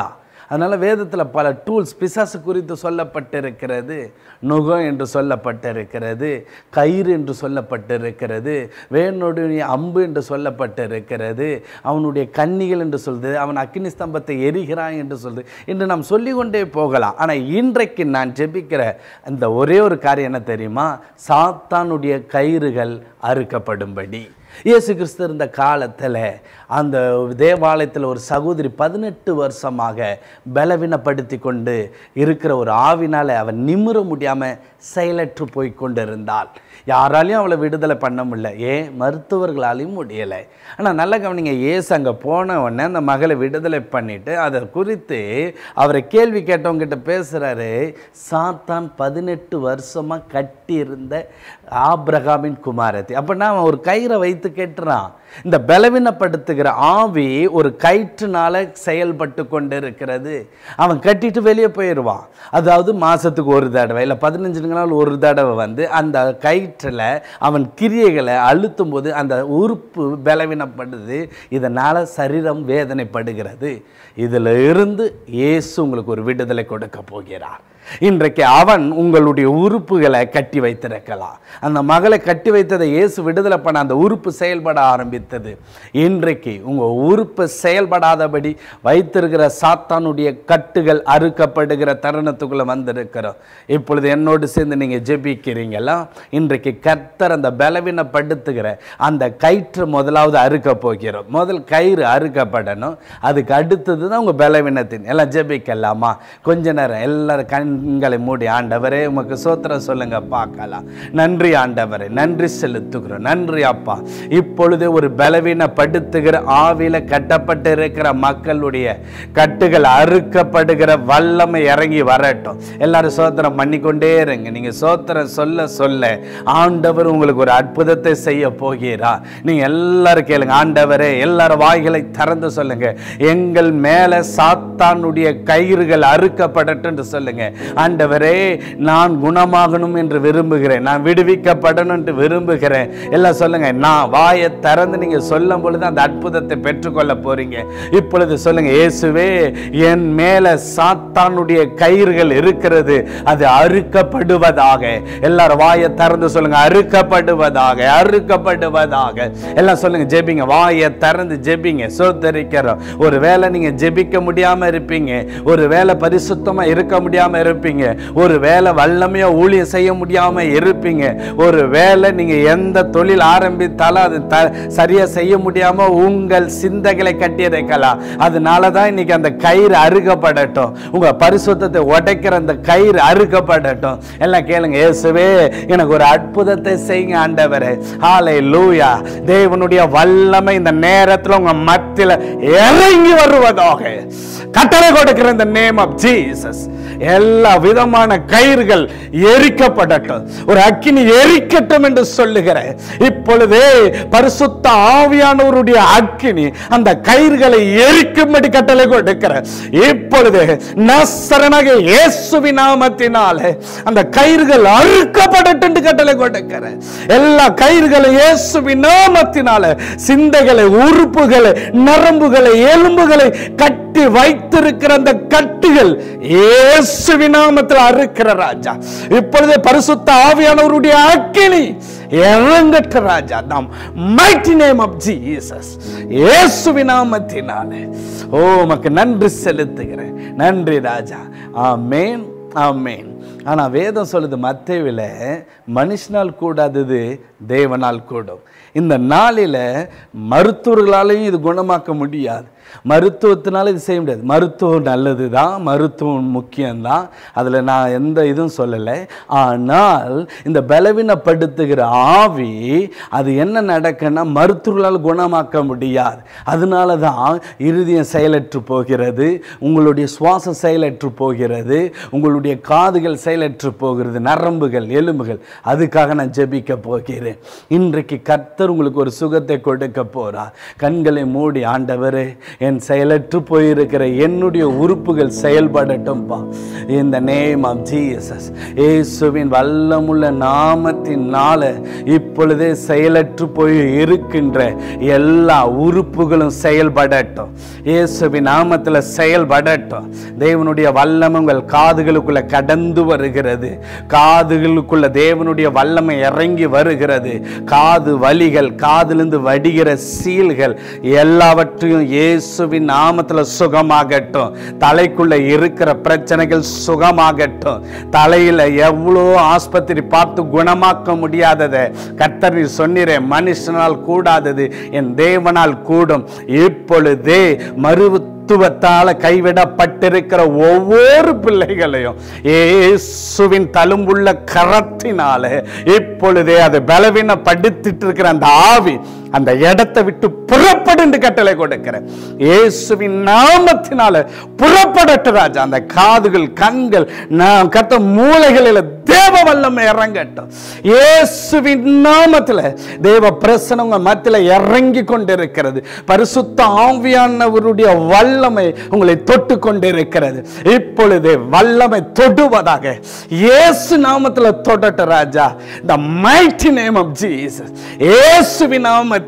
அதனால் வேதத்தில் பல டூல்ஸ் பிசாசு குறித்து சொல்லப்பட்டிருக்கிறது. நுகம் என்று சொல்லப்பட்டிருக்கிறது, கயிறு என்று சொல்லப்பட்டிருக்கிறது, வேனுடைய அம்பு என்று சொல்லப்பட்டிருக்கிறது, அவனுடைய கன்னிகள் என்று சொல்லுது, அவன் அக்கினி ஸ்தம்பத்தை எரிகிறான் என்று சொல்லுது என்று நாம் சொல்லிக்கொண்டே போகலாம். ஆனால் இன்றைக்கு நான் ஜெபிக்கிற அந்த ஒரே ஒரு காரியம் என்ன தெரியுமா? சாத்தானுடைய கயிறுகள் அறுக்கப்படும்படி. இயேசு கிறிஸ்து இருந்த காலத்தில் அந்த தேவாலயத்தில் ஒரு சகோதரி 18 வருஷமாக பலவீனப்படுத்தி கொண்டு இருக்கிற ஒரு ஆவினால் அவன் நிமிர முடியாமல் செயலற்று போய் கொண்டு இருந்தாள். யாராலையும் அவளை விடுதலை பண்ண முடியல, ஏன் மருத்துவர்களாலையும் முடியலை. ஆனால் நல்ல கவனிங்க, இயேசு அங்கே போன உடனே அந்த மகளை விடுதலை பண்ணிவிட்டு அதை குறித்து அவரை கேள்வி கேட்டவங்கிட்ட பேசுகிறாரு. சாத்தான் 18 வருஷமாக கட்டியிருந்த ஆபிரகாமின் குமாரத்தி. அப்படின்னா அவன் ஒரு கயிறை வைத்து கேட்டுறான். இந்த பலவீனப்படுத்துகிற ஆவி ஒரு கயிற்றுனால செயல்பட்டு கொண்டு இருக்கிறது. அவன் கட்டிட்டு வெளியே போயிடுவான். அதாவது மாதத்துக்கு ஒரு தடவை இல்லை 15 நாள் ஒரு தடவை வந்து அந்த கயிற்றில் அவன் கிரியைகளை அழுத்தும் போது அந்த உறுப்பு பலவீனப்படுது. இதனால் சரீரம் வேதனைப்படுகிறது. இதில் இருந்து இயேசு உங்களுக்கு ஒரு விடுதலை கொடுக்க போகிறார். இன்றைக்கு அவன் உங்களுடைய உறுப்புகளை கட்டி வைத்திருக்கலாம். அந்த மகளை கட்டி வைத்ததை இயேசு விடுதலை பண்ண அந்த உறுப்பு செயல்பட ஆரம்பித்தது. இன்றைக்கு உங்கள் உறுப்பு செயல்படாதபடி வைத்திருக்கிற சாத்தானுடைய கட்டுகள் அறுக்கப்படுகிற தருணத்துக்குள்ளே வந்திருக்கிறோம். இப்பொழுது என்னோடு சேர்ந்து நீங்கள் ஜெபிக்கிறீங்களா? இன்றைக்கு கர்த்தர் அந்த பலவீனப்படுத்துகிற அந்த கயிற்று முதலாவது அறுக்க போகிறோம். முதல் கயிறு அறுக்கப்படணும். அதுக்கு அடுத்தது தான் உங்கள் பலவீனத்தின். எல்லாம் ஜெபிக்கலாமா? கொஞ்ச நேரம் எல்லாரும் கண்களை மூடி, ஆண்டவரே உமக்கு சோத்திரம் சொல்லுங்க பார்க்கலாம். நன்றி ஆண்டவரே, நன்றி செலுத்துகிறோம். நன்றி அப்பா. இப்பொழுது ஒரு பலவீனப்படுத்துகிற ஆவில கட்டப்பட்டு இருக்கிற மக்களுடைய கட்டுகள் அறுக்கப்படுகிற வல்லமை இறங்கி வரட்டும். எல்லாரும் சோத்திரம் பண்ணிக்கொண்டே இருங்க. நீங்க சோத்திரம் சொல்ல சொல்ல ஆண்டவர் உங்களுக்கு ஒரு அற்புதத்தை செய்ய போகிறார். நீங்க எல்லாரும் கேளுங்க. ஆண்டவரே, எல்லாரும் வாய்களை திறந்து சொல்லுங்க, எங்கள் மேல சாத்தானுடைய கயிறுகள் அறுக்கப்படட்டும் என்று சொல்லுங்க. ஆண்டவரே, நான் குணமாகணும் என்று விரும்புகிறேன், நான் விடுவிக்கப்படணும் என்று விரும்புகிறேன். எல்லாம் சொல்லுங்க. நான் வாயை திறந்து நீங்க சொல்லும் பொழுது அந்த அற்புதத்தை பெற்றுக்கொள்ள போறீங்க. இப்பொழுது சொல்லுங்க, இயேசுவே, என் மேல சாத்தானுடைய கயிறுகள் இருக்கிறது, அது அறுக்கப்படுவதாக. எல்லாரும் வாயை திறந்து சொல்லுங்க, அறுக்கப்படுவதாக, அறுக்கப்படுவதாக. எல்லாம் சொல்லுங்க, ஜெபிங்க. வாயை திறந்து ஜெபிங்க. சோதரிக்கிறோம். ஒருவேளை நீங்க ஜெபிக்க முடியாம இருப்பீங்க, ஒருவேளை பரிசுத்தமா இருக்க முடியாம இருப்பீங்க, ஒரு வேளை வல்லமையா ஊழியம் செய்ய முடியாம இருப்பீங்க, ஒரு வேளை நீங்க எந்த தொழில் ஆரம்பித்தாலும் அது சரியா செய்ய முடியாம உங்கள் சிந்தைகளை கட்டியிருக்கலாம். அதனாலதான் இன்னைக்கு அந்த கயிறு அறுக்கப்படட்டும். உங்க பரிசுத்தத்தை உடைக்கிற அந்த கயிறு அறுக்கப்படட்டும். எல்லாம் கேளுங்க. இயேசுவே, எனக்கு ஒரு அற்புதத்தை செய்யுங்க ஆண்டவரே. ஹல்லேலூயா. தேவனுடைய வல்லமை இந்த நேரத்தில் உங்க மத்தியில இறங்கி வருவதாக கட்டளை கொடுக்கிற இந்த நேம் ஆஃப் ஜீசஸ். எல்லா விதமான கயிறுகள் எரிக்கப்படட்டும். ஒரு அக்கினி எரிக்கட்டும் என்று சொல்லுகிறேன். இப்பொழுதே பரிசுத்த ஆவியானவருடைய அக்கினி அந்த கயிறுகளை எரிக்கும்படி கட்டளை கொடுக்கிறேன். இப்பொழுது நசரேயனாகிய இயேசுவின் நாமத்தினாலே அந்த கயிறுகள் அறுக்கப்படட்டும் என்று கட்டளை கொடுக்கிறேன். எல்லா கயிறுகளும் இயேசுவின் நாமத்தினாலே சிந்தைகளை, உறுப்புகளை, நரம்புகளை, எலும்புகளை கட்டி வைத்திருக்கிற அந்த கட்டுகள் இயேசுவின் நாமத்தில் அறுக்கிற ராஜா. இப்பொழுது பரிசுத்த ஆவியானவருடைய அக்கினி இறங்கட்ட ராஜா. நாம் mighty name of Jesus, இயேசுவின் நாமத்தினாலே உமக்கு நன்றி செலுத்துகிறேன். நன்றி ராஜா. ஆமென், ஆமென். ஆனா வேதம் சொல்லுது, மத்தேயுவில மனுஷனால் கூடாதது தேவனால் கூடும். இந்த நாளில் மருத்துவர்களாலையும் இது குணமாக்க முடியாது, மருத்துவத்தினால இது செய்ய முடியாது. மருத்துவம் நல்லது தான், மருத்துவம் முக்கியம்தான், அதில் நான் எந்த இதுவும் சொல்லலை. ஆனால் இந்த பலவீனப்படுத்துகிற ஆவி அது என்ன நடக்குன்னா மருத்துவர்களால் குணமாக்க முடியாது. அதனால தான் இருதயம் செயலற்று போகிறது, உங்களுடைய சுவாசம் செயலற்று போகிறது, உங்களுடைய காதுகள் காதுகள் செயலற்று போகிறது, நரம்புகள், எலும்புகள், அதுக்காக நான் ஜெபிக்க போகிறேன். இன்றைக்கு கர்த்தர் உங்களுக்கு ஒரு சுகத்தை கொடுக்க போறார். கண்களை மூடி, ஆண்டவரே என் செயலற்று போயிருக்கிற என்னுடைய உறுப்புகள் செயல்படட்டும்பா. In the name of Jesus, இயேசுவின் வல்லமுள்ள நாமத்தினால இப்பொழுதே செயலற்று போய் இருக்கின்ற எல்லா உறுப்புகளும் செயல்படட்டும். இயேசுவின் நாமத்தில் செயல்படட்டும். தேவனுடைய வல்லமை உங்கள் காதுகளுக்குள்ள கடந்து வருகிறது. காதுகளுக்குள்ள தேவனுடைய வல்லமை இறங்கி வருகிறது. காது வலிகள், காதிலிருந்து வடிகிற சீல்கள் எல்லாவற்றையும் இயேசுவின் நாமத்தில் சுகமாகட்டும். தலைக்குள்ள இருக்கிற பிரச்சனைகள் சுகமாகட்டும். தலையில எவ்வளோ ஆஸ்பத்திரி பார்த்து குணமாக்க முடியாததை கர்த்தர் சொன்னீரே, மனுஷனால் கூடாதது என் தேவனால் கூடும். இப்பொழுதே மருத்துவத்தால கைவிடப்பட்டிருக்கிற ஒவ்வொரு பிள்ளைகளையும் இயேசுவின் தழும்புள்ள கரத்தினால இப்பொழுதே அதை பலவீனப்படுத்திட்டு இருக்கிற அந்த ஆவி அந்த இடத்தை விட்டு புறப்படு என்று கட்டளை கொடுக்கிறேன். இயேசுவின் நாமத்தினால புறப்படட்டு ராஜா. அந்த காதுகள், கண்கள், கத்த மூளைகளில் தேவ வல்லமை இறங்கட்டும். இயேசுவின் நாமத்தில் தேவ பிரசன்னம் உங்க மத்தியில இறங்கி கொண்டிருக்கிறது. பரிசுத்த ஆவியானவருடைய வல்லமை உங்களை தொட்டு கொண்டிருக்கிறது. இப்பொழுது வல்லமை தொடுவதாக இயேசு நாமத்தில் தொடட்டு ராஜா. The mighty name of Jesus. இயேசுவின் நாமத்தினால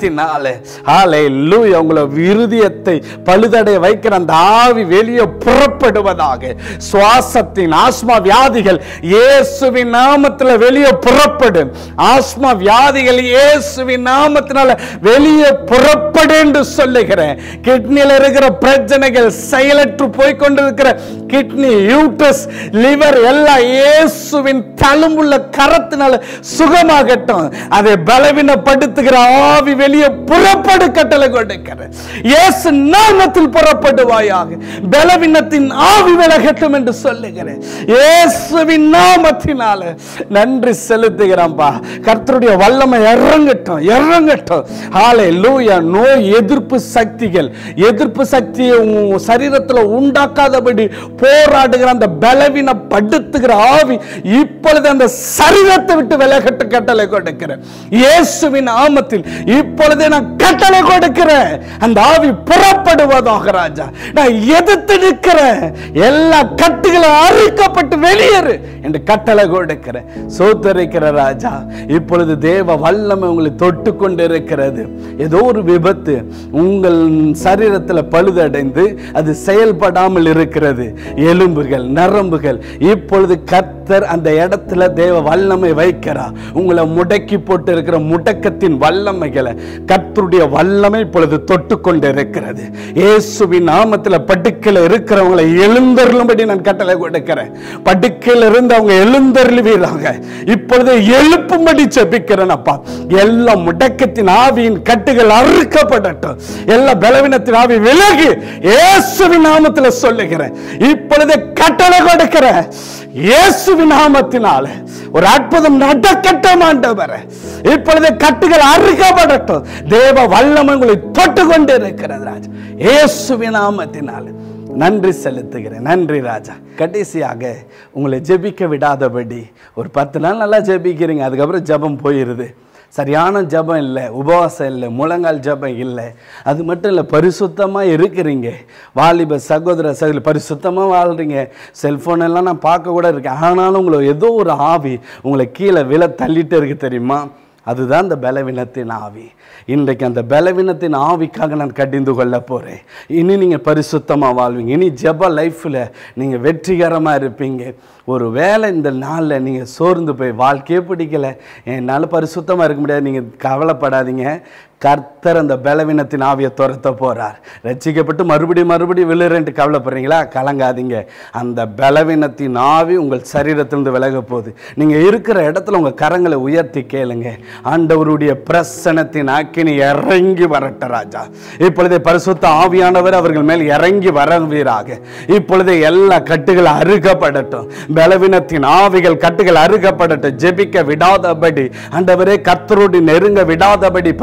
ஹல்லேலூயா. உங்களை விருதியத்தை பழுதடைய வைக்கிற அந்த ஆவி வெளியே புறப்படுவதாக. சுவாசத்தின் ஆஸ்மா வியாதிகள் இயேசுவின் நாமத்தில் வெளியே புறப்படும். ஆஸ்மா வியாதிகள் இயேசுவின் நாமத்தினால வெளியே புறப்படு என்று சொல்லுகிறேன். கிட்னியில் இருக்கிற பிரச்சனைகள், செயலற்று போய்கொண்டிருக்கிற கிட்னி, யூட்ரஸ், லிவர் எல்லாம் இயேசுவின் தழும்புள்ள கரத்தினால சுகமாகட்டும். அதை பலவீனப்படுத்துகிற ஆவி வெளியே புறப்படு கட்டளை கொடுக்கிறேன். இயேசு நாமத்தில் புறப்படுவாயாக. பலவீனத்தின் ஆவி விலகட்டும் என்று சொல்லுகிறேன். இயேசுவின் நாமத்தினால நன்றி செலுத்துகிறேன்பா. கர்த்தருடைய வல்லமை இறங்கட்டும், இறங்கட்டும். ஹல்லேலூயா. நோய் எதிர்ப்பு சக்திகள், எதிர்ப்பு சக்தியை சரீரத்தில் உண்டாக்காதபடி போராடுகிற அந்த பலவீனப்படுத்துகிற ஆவி இப்பொழுது அந்த சரீரத்தை விட்டு விலகட்டு கட்டளை கொடுக்கிறேன். இயேசுவின் நாமத்தில் இப்பொழுது நான் கட்டளை கொடுக்கிறேன். அந்த ஆவி புறப்படுவதாக ராஜா. நான் எதிர்த்து நிற்கிறேன். எல்லா கட்டுகளும் அறுக்கப்பட்டு வெளியேறு என்று கட்டளை கொடுக்கிறேன். சோத்தரிக்கிற ராஜா. இப்பொழுது தேவ வல்லமை உங்களை தொட்டு கொண்டு இருக்கிறது. ஏதோ ஒரு விபத்து உங்கள் சரீரத்தில் பழுதடைந்து அது செயல்படாமல் இருக்கிறது. எலும்புகள், நரம்புகள், இப்பொழுது கர்த்தர் அந்த இடத்துல தேவ வல்லமை வைக்கிறார். உங்களை முடக்கி போட்டு இருக்கிற முடக்கத்தின் வல்லமைகளை கர்த்தருடைய வல்லமை இப்பொழுது தொட்டு கொண்டு இருக்கிறது. இயேசுவின் நாமத்தில் படுக்கையில் இருக்கிறவங்களை எழுந்தருளும்படி நான் கட்டளை கொடுக்கிறேன். படுக்கையில் இருந்து அவங்க எழுந்தருளுவீராக. இப்பொழுது எழுப்பும்படி ஜெபிக்கிறேன் அப்பா. எல்லா முடக்கத்தின் ஆவியின் கட்டுகள் அறுக்கப்படட்டும். எல்லா பலவீனத்தின் ஆவி விலகி இயேசுவின் நாமத்தில் சொல்லுகிறேன். இப்பொழுது கட்டளை கொடுக்கிறேன். இயேசுவின் நாமத்தினால ஒரு அற்புதம் நடக்கட்டும் ஆண்டவரே. இப்பொழுது கட்டுகள் அறுக்கப்படட்டும். தேவ வல்லமை உங்களை தொட்டு கொண்டு இருக்கிறது ராஜா. இயேசுவின் நாமத்தினால நன்றி செலுத்துகிறேன். நன்றி ராஜா. கடைசியாக உங்களை ஜெபிக்க விடாதபடி ஒரு 10 நாள் நல்லா ஜெபிக்கிறீங்க, அதுக்கப்புறம் ஜெபம் போயிருது. சரியான ஜெபம் இல்லை, உபவாசம் இல்லை, முழங்கால் ஜெபம் இல்லை. அது மட்டும் இல்லை, பரிசுத்தமாக இருக்கிறீங்க. வாலிப சகோதர சகோதரி பரிசுத்தமாக வாழ்கிறீங்க. செல்ஃபோன் எல்லாம் நான் பார்க்க கூட இருக்கேன். ஆனாலும் உங்களை ஏதோ ஒரு ஆவி உங்களை கீழே விழ தள்ளிட்டு இருக்கு தெரியுமா? அதுதான் இந்த பலவீனத்தின் ஆவி. இன்றைக்கு அந்த பலவீனத்தின் ஆவிக்காக நான் கடிந்து கொள்ள போகிறேன். இனி நீங்கள் பரிசுத்தமாக வாழ்வீங்க. இனி ஜெப லைஃப்பில் நீங்கள் வெற்றிகரமாக இருப்பீங்க. ஒரு வேளை இந்த நாளில் நீங்கள் சோர்ந்து போய் வாழ்க்கையே பிடிக்கலை, என்னால் பரிசுத்தமாக இருக்க முடியாது, நீங்கள் கவலைப்படாதீங்க. கர்த்தர் அந்த பலவீனத்தின் ஆவியை துரத்த போகிறார். ரட்சிக்கப்பட்டு மறுபடியும் விழுறேன்ட்டு கவலைப்படுறீங்களா? கலங்காதீங்க. அந்த பலவீனத்தின் ஆவி உங்கள் சரீரத்திலிருந்து விலக போகுது. நீங்கள் இருக்கிற இடத்துல உங்கள் கரங்களை உயர்த்தி கேளுங்க. ஆண்டவருடைய பிரசன்னத்தின் ஆக்கினி இறங்கி வரட்ட ராஜா. இப்பொழுதே பரிசுத்த ஆவியானவர் அவர்கள் மேல் இறங்கி வரவீராக. இப்பொழுதே எல்லா கட்டுகள் அறுக்கப்படட்டும். பலவீனத்தின் ஆவிகள் கட்டுகள் அறுக்கப்படட்டும். ஜெபிக்க விடாதபடி, ஆண்டவரே கர்த்தரோடு நெருங்க விடாதபடி, பரிசுத்த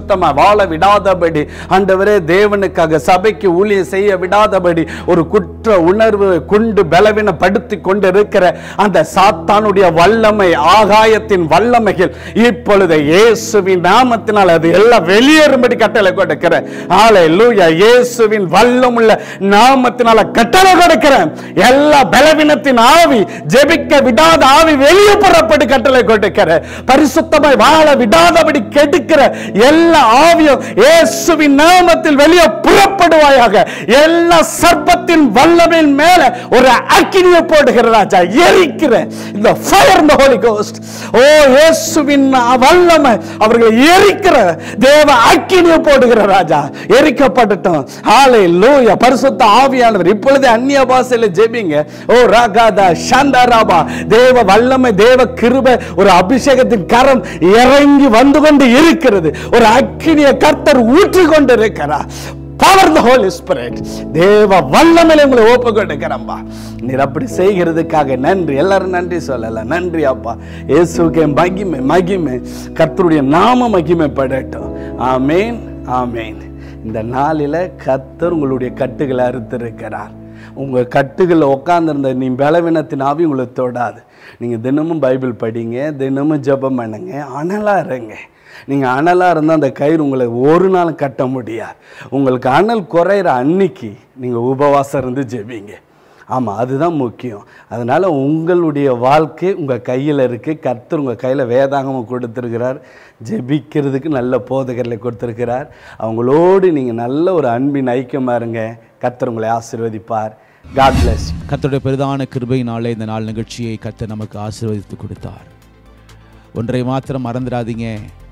பரிசுத்தமா வாழ விடாதபடி, ஆண்டவரே தேவனுக்காக சபைக்கு ஊழியம் செய்ய விடாதபடி ஒரு குற்ற உணர்வு கொண்டு பலவீனப்படுத்தி கொண்டு இருக்கிற அந்த சாத்தானுடைய வல்லமை, ஆகாயத்தின் வல்லமைகள் இப்பொழுது இயேசுவின் நாமத்தினால் அது எல்லாம் வெளியேறும்படி கட்டளை கொடுக்கிறேன். ஹல்லேலூயா. இயேசுவின் வல்லமுள்ள நாமத்தினால கட்டளை கொடுக்கிறேன். எல்லா பலவீனத்தின் ஆவி, ஜெபிக்க விடாத ஆவி வெளியே புறப்பட்டு கட்டளை கொடுக்கிறேன். பரிசுத்தமாய் வாழ விடாதபடி கெடுக்கிற எல்லா ஆவியும் இயேசுவின் நாமத்தில் வெளியே புறப்படுவாயாக. எல்லா சர்ப்பத்தின் வல்லமையின் மேல ஒரு அக்கினியை போடுகிற ராஜா, எரிக்கிற இந்த ஃபயர் இந்த ஹோலி கோஸ்ட். ஓ இயேசுவின் வல்லமை அவர்களை எரிக்கிற தேவ அக்கினியை போடுகிற ராஜா, எரிக்கப்படட்டும். ஹல்லேலூயா. பரிசுத்த ஆவியானவர் இப்பொழுது அந்நிய பாஷையில ஜெபிங்க. ஓ ராகாதா ஷந்தராபா. தேவ வல்லமை, தேவ கிருபை, ஒரு அபிஷேகத்தின் கரம் இறங்கி வந்து கொண்டு இருக்கிறது. ஒரு அக்கினியை கர்த்தர் ஊற்றி கொண்டு இருக்கிறார். Power the Holy Spirit. தேவ வல்லமையிலே உங்களை ஒப்பு கொடுக்கிறேன்பா. நீர் அப்படி செய்கிறதுக்காக நன்றி. எல்லாரும் நன்றி சொல்லலாம். நன்றி அப்பா. இயேசுவுக்கு மகிமை, மகிமை. கர்த்தருடைய நாம மகிமைப்படட்டும். ஆமேன், ஆமேன். இந்த நாளில கர்த்தர் உங்களுடைய கட்டுகளை அறுத்திருக்கிறார். உங்க கட்டுகளை உட்கார்ந்திருந்த நீ பலவீனத்தின் ஆவி உங்களை தொடாது. நீங்க தினமும் பைபிள் படிங்க, தினமும் ஜெபம் பண்ணுங்க, அனலா இருங்க. நீங்கள் அனலாக இருந்தால் அந்த கயிறு உங்களை ஒரு நாள் கட்ட முடியாது. உங்களுக்கு அனல் குறையிற அன்னைக்கு நீங்கள் உபவாசம் இருந்து ஜெபிங்க. ஆமாம், அதுதான் முக்கியம். அதனால் உங்களுடைய வாழ்க்கை உங்கள் கையில் இருக்குது. கர்த்தர் உங்கள் கையில் வேதாகமம் கொடுத்துருக்கிறார். ஜெபிக்கிறதுக்கு நல்ல போதகர்களை கொடுத்துருக்கிறார். அவங்களோடு நீங்கள் நல்ல ஒரு அன்பின் ஐக்கியமாக இருங்க. கர்த்தர் உங்களை ஆசீர்வதிப்பார். God bless you. கர்த்தருடைய பெரிதான கிருபையினாலே இந்த நாள் நிகழ்ச்சியை கர்த்தர் நமக்கு ஆசீர்வதித்து கொடுத்தார். ஒன்றை மாத்திரம் மறந்துடாதீங்க,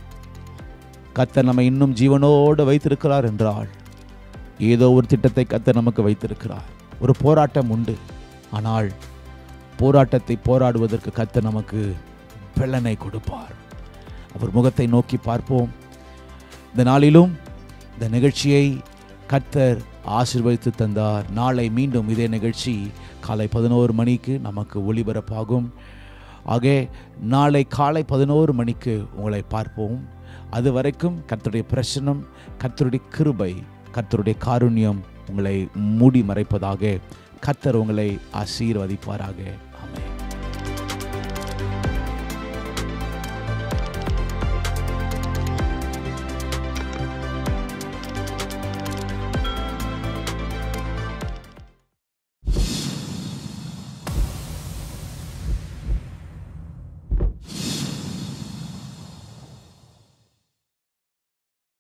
கர்த்தர் நம்ம இன்னும் ஜீவனோடு வைத்திருக்கிறார் என்றால் ஏதோ ஒரு திட்டத்தை கர்த்தர் நமக்கு வைத்திருக்கிறார். ஒரு போராட்டம் உண்டு, ஆனால் போராட்டத்தை போராடுவதற்கு கர்த்தர் நமக்கு பலனை கொடுப்பார். அவர் முகத்தை நோக்கி பார்ப்போம். இந்த நாளிலும் இந்த நிகழ்ச்சியை கர்த்தர் ஆசீர்வதித்து தந்தார். நாளை மீண்டும் இதே நிகழ்ச்சி காலை 11 மணிக்கு நமக்கு ஒளிபரப்பாகும். ஆக நாளை காலை 11 மணிக்கு உங்களை பார்ப்போம். அது வரைக்கும் கர்த்தருடைய பிரசன்னம், கர்த்தருடைய கிருபை, கர்த்தருடைய காருண்யம் உங்களை மூடி மறைப்பதாக. கர்த்தர் உங்களை ஆசீர்வதிப்பாராக.